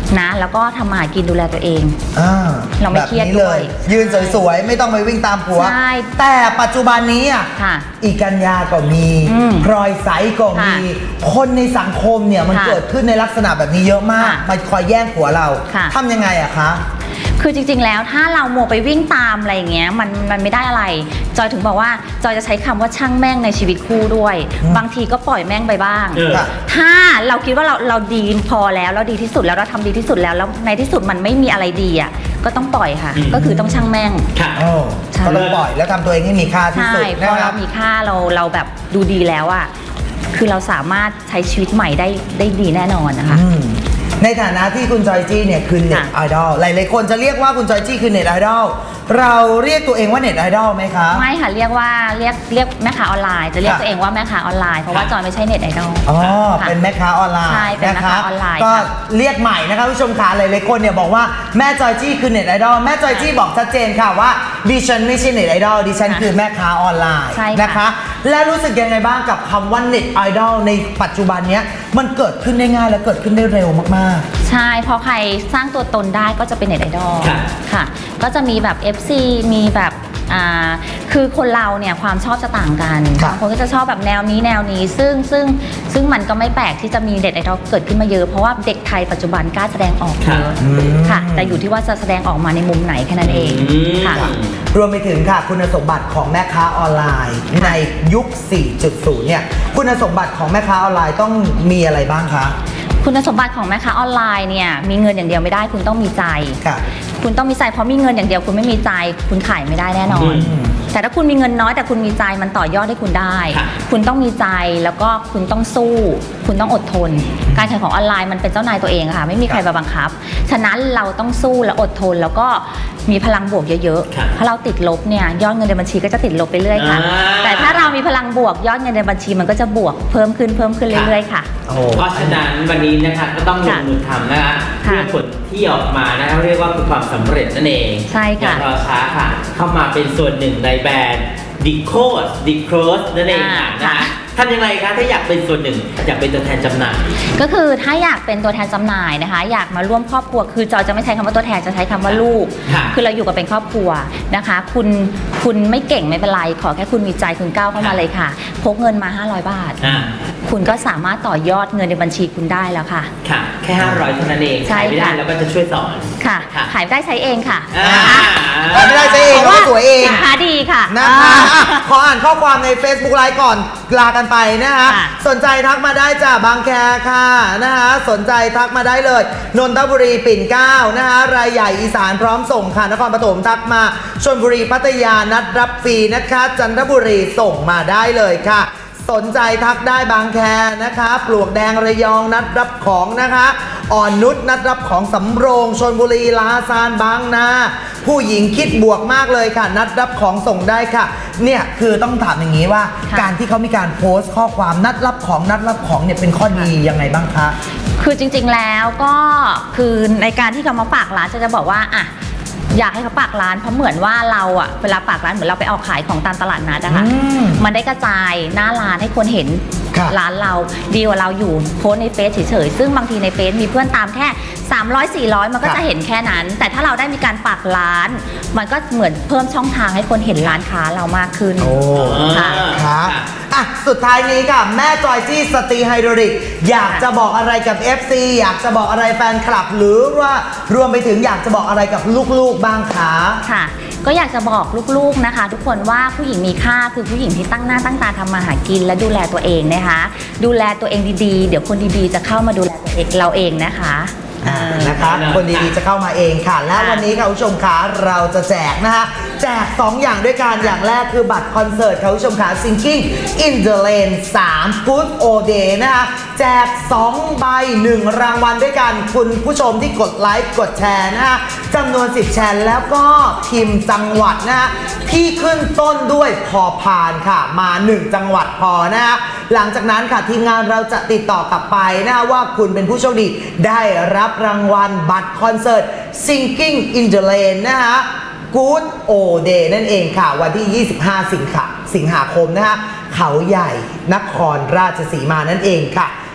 นะแล้วก็ทำมาหากินดูแลตัวเองอ่าเราไม่เครียดแบบนี้ด้เลวยย ยืนสวยๆ ไม่ต้องไปวิ่งตามผัวใช่แต่ปัจจุบันนี้อ่ะค่ะอีกัญญาก็มีอืมพลอยใสก็มีค่ะคนในสังคมเนี่ยมันค่ะเกิดขึ้นในลักษณะแบบนี้เยอะมากค่ะมาคอยแย่งผัวเราค่ะทำยังไงอะคะคือจริงๆแล้วถ้าเราโมวไปวิ่งตามอะไรอย่างเงี้ยมันมันไม่ได้อะไรจอยถึงบอกว่าจอยจะใช้คำว่าช่างแม่งในชีวิตคู่ด้วยอืมบางทีก็ปล่อยแม่งไปบ้างเออค่ะถ้าเราคิดว่าเราเราดีพอแล้วเราดีที่สุดแล้วเราทำดีที่สุดแล้วแล้วในที่สุดมันไม่มีอะไรดีอ่ะก็ต้องปล่อยค่ะอืมก็คือต้องช่างแม่งค่ะโอ้ใช่ก็ต้องปล่อยแล้วทำตัวเองให้มีค่าที่ใช่สุดพนะอครัเราบมีค่าเราเราแบบดูดีแล้วอ่ะคือเราสามารถใช้ชีวิตใหม่ได้ได้ดีแน่นอนนะคะอืมในฐานะที่คุณจอยจี้เนี่ยคือเน็ตค่ะไอดอลหลายๆคนจะเรียกว่าคุณจอยจี้คือเน็ตไอดอลเราเรียกตัวเองว่าเน็ตไอดอลไหมคะไม่ค่ะเรียกว่าเรียกเรียกแม่ค้าออนไลน์จะเรียกค่ะตัวเองว่าแม่ค้าออนไลน์เพราะว่าจอยไม่ใช่เน็ตไอดอลอ๋อค่ะเป็นแม่ค้าออนไลน์ใช่เป็นแม่ค้าะะออนไลน์ก็ค่ะเรียกใหม่นะคะผู้ชมขาหลายๆคนเนี่ยบอกว่าแม่จอยจี้คือเน็ตไอดอลแม่จอยจี้บอกชัดเจนค่ะว่าดิฉันไม่ใช่เน็ตไอดอลดิฉันค่ะคือแม่ค้าออนไลน์ใช่ค่ะนะคะ และรู้สึกยังไงบ้างกับคำว่าเน็ตไอดอลในปัจจุบันเนี้ยมันเกิดขึ้นได้ง่ายและเกิดขึ้นได้เร็วมากใช่พอใครสร้างตัวตนได้ก็จะเป็นเน็ตไอดอลค่ะค่ะ ก็จะมีแบบ เอฟ ซี มีแบบอ่าคือคนเราเนี่ยความชอบจะต่างกันครับบางคนก็จะชอบแบบแนวนี้แนวนี้ ซึ่งซึ่งซึ่งมันก็ไม่แปลกที่จะมีเน็ตไอดอลเกิดขึ้นมาเยอะเพราะว่าเด็กไทยปัจจุบันกล้าแสดงออกเยอะอืมค่ะ แต่อยู่ที่ว่าจะแสดงออกมาในมุมไหนแค่นั้นเองอืมค่ะๆ รวมไปถึงค่ะคุณสมบัติของแม่ค้าออนไลน์ ในยุค สี่จุดศูนย์ เนี่ยคุณสมบัติของแม่ค้าออนไลน์ต้องมีอะไรบ้างคะคุณสมบัติของแม่ค้าออนไลน์เนี่ยมีเงินอย่างเดียวไม่ได้คุณต้องมีใจค่ะคุณต้องมีใจเพราะมีเงินอย่างเดียวคุณไม่มีใจคุณขายไม่ได้แน่นอนอืมแต่ถ้าคุณมีเงินน้อยแต่คุณมีใจมันต่อยอดให้คุณได้ค่ะคุณต้องมีใจแล้วก็คุณต้องสู้ คุณต้องอดทน การขายของออนไลน์มันเป็นเจ้านายตัวเองค่ะไม่มีใครมาบังคับ ฉะนั้นเราต้องสู้และอดทนแล้วก็มีพลังบวกเยอะค่ะๆถ้าเราติดลบเนี่ยยอดเงินในบัญชีก็จะติดลบไปเรื่อยค่ะอ่าแต่ถ้าเรามีพลังบวกยอดเงินในบัญชีมันก็จะบวกเพิ่มขึ้นเพิ่มขึ้นเรื่อยๆค่ะโอ้เพราะฉะนั้นวันนี้นะคะก็ต้องลงมือทำนะคะค่ะเพื่อผลที่ออกมานะคะเรียกว่าคือความสำเร็จนั่นเองใช่ค่ะอย่ารอช้าค่ะ เข้ามาเป็นส่วนหนึ่งในแบรนด์ ดิโคสดิโคสนั่นเองค่ะอ่านะคะค่ะทำยังไงคะถ้าอยากเป็นส่วนหนึ่ง อยากเป็นตัวแทนจำหน่ายก็คือถ้าอยากเป็นตัวแทนจำหน่ายนะคะ อยากมาร่วมครอบครัวคือจอยจะไม่ใช้คำว่าตัวแทนจะใช้คำว่าลูกค่ะคือเราอยู่กันเป็นครอบครัวนะคะ คุณคุณไม่เก่งไม่เป็นไรขอแค่คุณมีใจคุณก้าวเข้ามาเลยค่ะพกเงินมาห้าร้อยบาทอ่าคุณก็สามารถต่อยอดเงินในบัญชีคุณได้แล้วค่ะค่ะ แค่ห้าร้อยเท่านั้นเองใช่ขายไม่ได้ค่ะแล้วก็จะช่วยสอนค่ะค่ะขายได้ใช้เองค่ะอ่านะคะขายไม่ได้ใช้เองพราะแล้วก็สวยเองสินค้าดีค่ะนะคะอ่ะขออ่านข้อความใน Facebook ไลฟ์ก่อนลากันไปนะคะค่ะสนใจทักมาได้จ้ะบางแคค่ะนะคะสนใจทักมาได้เลย นนทบุรีปิ่นเกล้านะคะรายใหญ่อีสานพร้อมส่งค่ะนครปฐมทักมาชลบุรีพัทยานัดรับฟรีนะคะ จันทบุรีส่งมาได้เลยค่ะ สนใจทักได้บางแคนะคะปลวกแดงระยองนัดรับของนะคะ อ่อนนุชนัดรับของสำโรงชลบุรีลาซานบางนาผู้หญิงคิดบวกมากเลยค่ะ นัดรับของส่งได้ค่ะเนี่ยคือต้องถามอย่างนี้ว่าค่ะการที่เขามีการโพสต์ข้อความนัดรับของนัดรับของเนี่ยเป็นข้อดียังไงบ้างคะคือจริงๆแล้วก็คือในการที่เขามาฝากร้านจะจะบอกว่าอ่ะอยากให้เขาฝากร้านเพราะเหมือนว่าเราอะเวลาฝากร้านเหมือนเราไปเอาขายของตามตลาดนัดนะคะอืมมันได้กระจายหน้าร้านให้คนเห็นครับร้านเราดีกว่าเราอยู่โพสต์ในเฟซเฉยๆซึ่งบางทีในเฟซมีเพื่อนตามแค่สามร้อย สี่ร้อยมันก็ครับจะเห็นแค่นั้น แต่ถ้าเราได้มีการฝากร้าน มันก็เหมือนเพิ่มช่องทางให้คนเห็นร้านค้าเรามากขึ้นโอ้ค่ะค่ะอ่ะ สุดท้ายนี้ค่ะ แม่จอยจี้สตรีไฮโดรลิก อยากจะบอกอะไรกับ เอฟ ซี อยากจะบอกอะไรแฟนคลับ หรือว่ารวมไปถึงอยากจะบอกอะไรกับลูกๆบ้างคะค่ะ ก็อยากจะบอกลูกๆนะคะ ทุกคนว่าผู้หญิงมีค่าคือผู้หญิงที่ตั้งหน้าตั้งตาทำมาหากินและดูแลตัวเองนะคะ ดูแลตัวเองดีๆ เดี๋ยวคนดีๆจะเข้ามาดูแลตัวเองเราเองนะคะอ่านะคะคนดีๆจะเข้ามาเองค่ะ และค่ะวันนี้ค่ะคุณผู้ชมคะเราจะแจกนะคะแจกสองอย่างด้วยกันอย่างแรกคือบัตรคอนเสิร์ตค่ะคุณผู้ชมคะ Singing in the Lane สาม Good Old Day นะคะแจกสองใบหนึ่งรางวัลด้วยกันคุณผู้ชมที่กดไลค์กดแชร์นะคะจำนวนสิบแชร์แล้วก็พิมพ์จังหวัดนะคะที่ขึ้นต้นด้วยพอพานค่ะมาหนึ่งจังหวัดพอนะคะหลังจากนั้นค่ะทีมงานเราจะติดต่อกลับไปนะคะว่าคุณเป็นผู้โชคดีได้รับรางวัลบัตรคอนเสิร์ต Singing in the Lane นะคะ Good Old Day นั่นเองค่ะวันที่ยี่สิบห้าสิงหาสิงหาคมนะคะเขาใหญ่นครราชสีมานั่นเองค่ะ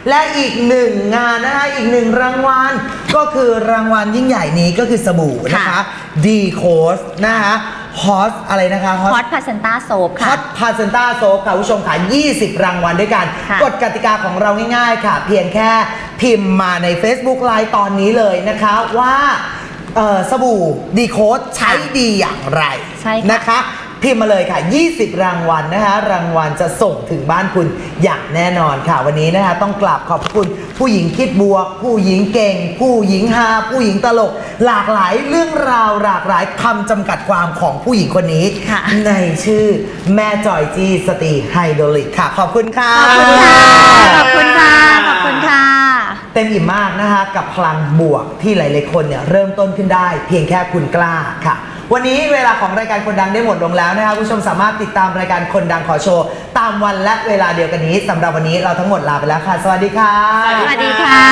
และอีกหนึ่งงานนะคะอีกหนึ่งรางวัลก็คือรางวัลยิ่งใหญ่นี้ก็คือสบู่นะคะดีโคสนะคะฮอตอะไรนะคะฮอตพาเซนต้าโซฟค่ะฮอตพาเซนต้าโซฟค่ะผู้ชมค่ะยี่สิบรางวัลด้วยกันกฎกติกาของเราง่ายๆค่ะเพียงแค่พิมพ์มาใน Facebook Live ตอนนี้เลยนะคะว่าสบู่ดีโคสใช้ดีอย่างไรนะคะพิมพ์มาเลยค่ะยี่สิบรางวัลนะคะรางวัลจะส่งถึงบ้านคุณอย่างแน่นอนค่ะวันนี้นะคะต้องกราบขอบคุณผู้หญิงคิดบวกผู้หญิงเก่งผู้หญิงฮาผู้หญิงตลกหลากหลายเรื่องราวหลากหลายคำจำกัดความของผู้หญิงคนนี้ในชื่อแม่จอยจี้สตรีไฮโดรลิกค่ะขอบคุณค่ะขอบคุณค่ะขอบคุณค่ะขอบคุณค่ะเต็มอิ่มมากนะคะกับพลังบวกที่หลายๆคนเนี่ยเริ่มต้นขึ้นได้เพียงแค่คุณกล้าค่ะวันนี้เวลาของรายการคนดังได้หมดลงแล้วนะคะผู้ชมสามารถติดตามรายการคนดังขอโชว์ตามวันและเวลาเดียวกันนี้สำหรับวันนี้เราทั้งหมดลาไปแล้วค่ะสวัสดีค่ะสวัสดีค่ะ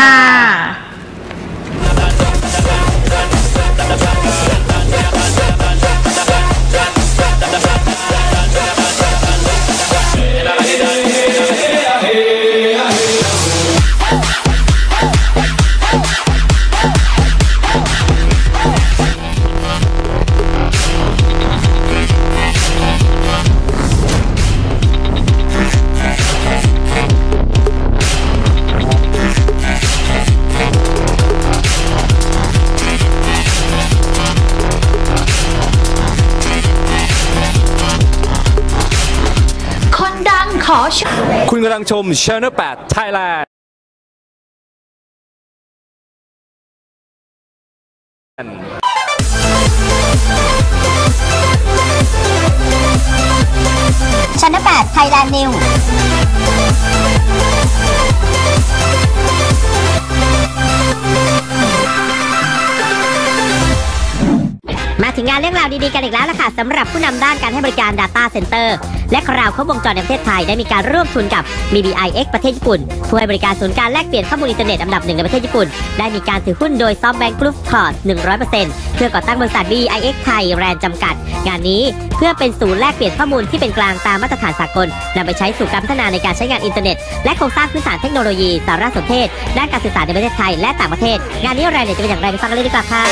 คุณกำลังชม Channel แปด Thailand Channel แปด Thailand Newsมาถึงงานเรื่องราวดีๆกันอีกแล้วล่ะค่ะสำหรับผู้นำด้านการให้บริการ Data Center และคราวครบวงจรในประเทศไทยได้มีการร่วมทุนกับ บี บี ไอ เอ็กซ์ ประเทศญี่ปุ่นผู้ให้บริการศูนย์การแลกเปลี่ยนข้อมูลอินเทอร์เน็ตอันดับหนึ่งในประเทศญี่ปุ่นได้มีการถือหุ้นโดย SoftBank Group Corp หนึ่งร้อยเปอร์เซ็นต์ เพื่อก่อตั้งบริษัท บี บี ไอ เอ็กซ์ Thailand จำกัดงานนี้เพื่อเป็นศูนย์แลกเปลี่ยนข้อมูลที่เป็นกลางตามมาตรฐานสากลนำไปใช้สู่การพัฒนาในการใช้งานอินเทอร์เน็ตและโครงสร้างพื้นฐานเทคโนโลยีสารสนเทศด้านการสื่อสารในประเทศไทยและต่างประเทศงานนี้รายละเอียดจะเป็นอย่างไรไปฟังกันเลยดีกว่าค่ะ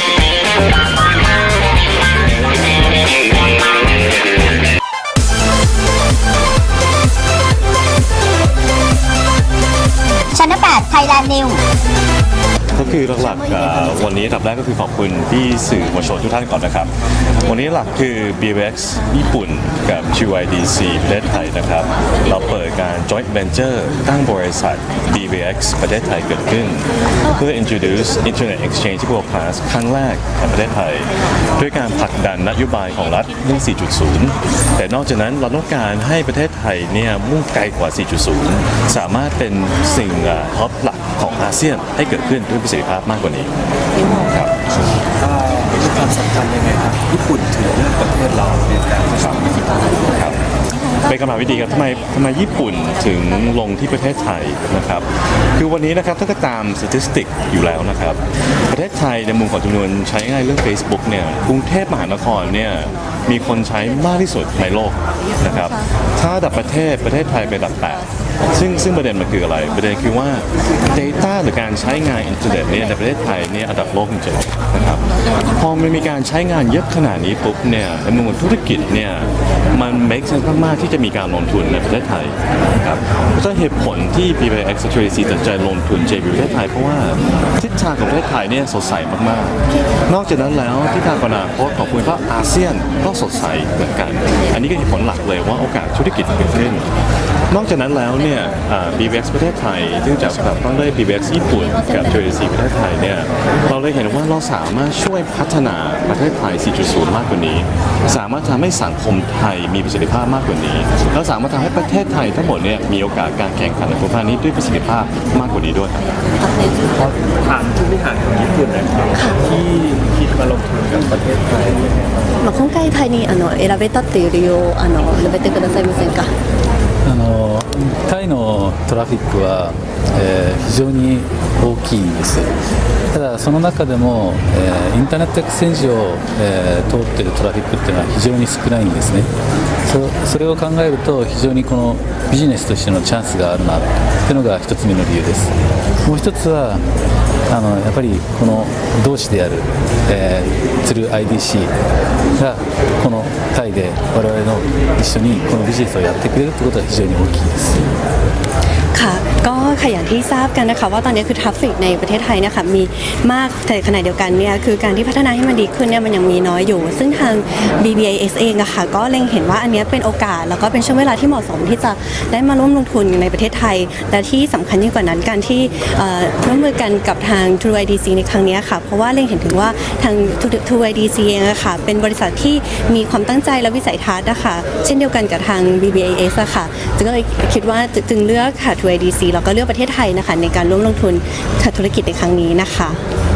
Channel แปด Thailand News ก็คือหลักๆวันนี้อันดับแรกก็คือขอบคุณที่สื่อมวลชนทุกท่านก่อนนะครับวันนี้หลักคือ บี บี เอ็กซ์ ญี่ปุ่นกับ จี วาย ดี ซี ประเทศไทยนะครับเราเปิดการ joint venture ตั้งบริษัท บี บี เอ็กซ์ ประเทศไทยเกิดขึ้นเพื่อ introduce internet exchange ที่ world class ครั้งแรกในประเทศไทยด้วยการผลักดันนโยบายของรัฐเรื่อง สี่จุดศูนย์ แต่นอกจากนั้นเราต้องการให้ประเทศไทยเนี่ยมุ่งไกลกว่า สี่จุดศูนย์ สามารถเป็นสิ่งท็อปหลักของอาเซียนให้เกิดขึ้นด้วยประสิทธิภาพมากกว่านี้ครับมีความสำคัญยังไงครับญี่ปุ่นถือเลือกประเทศเราเป็นการทำดิจิทัลครับเป็นคำถามที่ดีครับทำไมทำไมญี่ปุ่นถึงลงที่ประเทศไทยนะครับคือวันนี้นะครับถ้าก็ตามสถิติอยู่แล้วนะครับประเทศไทยในมุมของจำนวนใช้ง่ายเรื่อง Facebook เนี่ยกรุงเทพมหานครเนี่ยมีคนใช้มากที่สุดในโลกนะครับถ้าดับประเทศประเทศไทยเป็นดับแปดซึ่งซึ่งประเด็นมันคืออะไรประเด็นคือว่า Data หรือการใช้งานอินเทอร์เน็ตเนี่ยในประเทศไทยเนี่ยอันดับโลกจริงๆนะครับพอมันมีการใช้งานเยอะขนาดนี้ปุ๊บเนี่ยในมุมธุรกิจเนี่ยมัน make sense มากๆที่จะมีการลงทุนในประเทศไทยนะครับเพราะฉะนั้นเหตุผลที่ บี บี ไอ เอ็กซ์ ตัดใจลงทุน เจ บี ประเทศไทยเพราะว่าทิศทางของประเทศไทยเนี่ยสดใสมากๆนอกจากนั้นแล้วทิศทางอนาคตของคุณก็อาเซียนก็สดใสเหมือนกันอันนี้ก็เหตุผลหลักเลยว่าโอกาสธุรกิจเกิดขึ้นนอกจากนั้นแล้วเนี่ย บี บี เอ็กซ์ ประเทศไทยซึ่งจากแบบต้องได้ บี บี เอ็กซ์ ญี่ปุ่นกับ จี วาย ดี ซี ประเทศไทยเนี่ยเราเลยเห็นว่าเราสามารถช่วยพัฒนาประเทศไทย สี่จุดศูนย์ มากกว่านี้สามารถทำให้สังคมไทยมีประสิทธิภาพมากกว่านี้แล้วสามารถทำให้ประเทศไทยทั้งหมดเนี่ยมีโอกาสการแข่งขันในภูมิภาคนี้ด้วยประสิทธิภาพมากกว่านี้ด้วยถามผู้บริหารของญี่ปุ่นนะครับที่คิดมาลงทุนกับประเทศไทยまあ今回タイにあの選べたっていう理由をあの述べてくださいませんか。 あのタイのトラフィックは、えー、非常に大きいんです。ただその中でも、えー、インターネットエクスチェンジを、えー、通っているトラフィックっていうのは非常に少ないんですね。 そ, それを考えると非常にこのビジネスとしてのチャンスがあるなというのが一つ目の理由です。もう一つはあのやっぱりこの同志である、えー、ツル アイディーシー がこのタイで我々の一緒にこのビジネスをやってくれるということは非常に大きいです。 ค่ะก็ค่ะอย่างที่ทราบกันนะคะว่าตอนนี้คือทราฟฟิกในประเทศไทยนะคะมีมากแต่ขณะเดียวกันเนี่ยคือการที่พัฒนาให้มันดีขึ้นเนี่ยมันยังมีน้อยอยู่ซึ่งทาง บี บี ไอ เอส เองอะค่ะก็เล็งเห็นว่าอันนี้เป็นโอกาสแล้วก็เป็นช่วงเวลาที่เหมาะสมที่จะได้มาร่วมลงทุนในประเทศไทยและที่สำคัญยิ่งกว่านั้นการที่ร่วมมือกันกับทาง True ไอ ดี ซี ในครั้งนี้ค่ะเพราะว่าเล็งเห็นถึงว่าทาง True ไอ ดี ซี เองอะค่ะเป็นบริษัทที่มีความตั้งใจและวิสัยทัศน์นะคะเช่นเดียวกันกับทาง บี บี ไอ เอส อะค่ะจึงก็เลยคิดว่าจึงเลือกค่ะ True ไอ ดี ซี แล้วก็เลือกประเทศไทยนะคะในการร่วมลงทุนธุรกิจในครั้งนี้นะคะ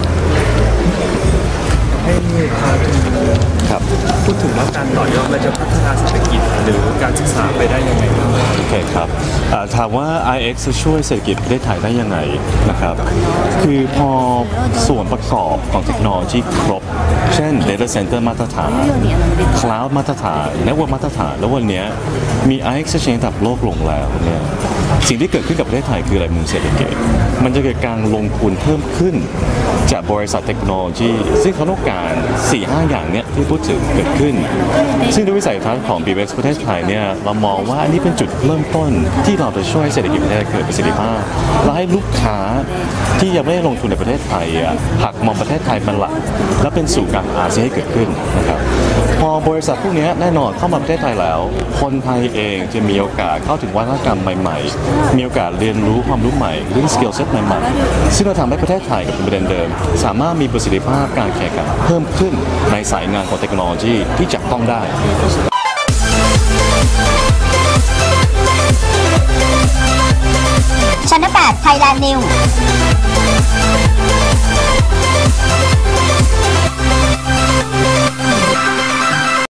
ให้ครับพูดถึงว่าการต่อยอดและจะพัฒนาเศรษฐกิจหรือการศึกษาไปได้ยังไงบ้างโอเคครับถามว่า ไอ เอ็กซ์ จะช่วยเศรษฐกิจประเทศไทยได้ยังไงนะครับคือพอส่วนประกอบของเทคโนโลยีครบเช่น Data Center มาตรฐาน Cloud มาตรฐาน Network มาตรฐานแล้ววันนี้มี ไอ เอ็กซ์ Exchange ระดับโลกลงแล้วเนี่ยสิ่งที่เกิดขึ้นกับประเทศไทยคืออะไรมุมเศรษฐกิจมันจะเกิดการลงทุนเพิ่มขึ้นจากบริษัทเทคโนโลยีซึ่งเขาต้องการ สี่ห้า อย่างเนี้ยที่พูดถึงเกิดขึ้นซึ่งด้วยวิสัยทัศน์ของ บี บี เอส ประเทศไทยเนี่ยเรามองว่าอันนี้เป็นจุดเริ่มต้นที่เราจะช่วยเศรษฐกิจประเทศเกิดประสิทธิภาพและให้ลูกค้าที่ยังไม่ได้ลงทุนในประเทศไทยอ่ะหักมองประเทศไทยเป็นหลักและเป็นสู่การอาเซียนให้เกิดขึ้นนะครับพอบริษัทพวกนี้แน่นอนเข้ามาประเทศไทยแล้วคนไทยเองจะมีโอกาสเข้าถึงวัฒนธรรมใหม่ๆมีโอกาสเรียนรู้ความรู้ใหม่เรื่องสกิลเซ็ตใหม่ๆซึ่งเราทำให้ประเทศไทยกับประเด็นเดิมสามารถมีประสิทธิภาพการแข่งขันเพิ่มขึ้นในสายงานของเทคโนโลยีที่จับต้องได้ Channel แปด Thailand News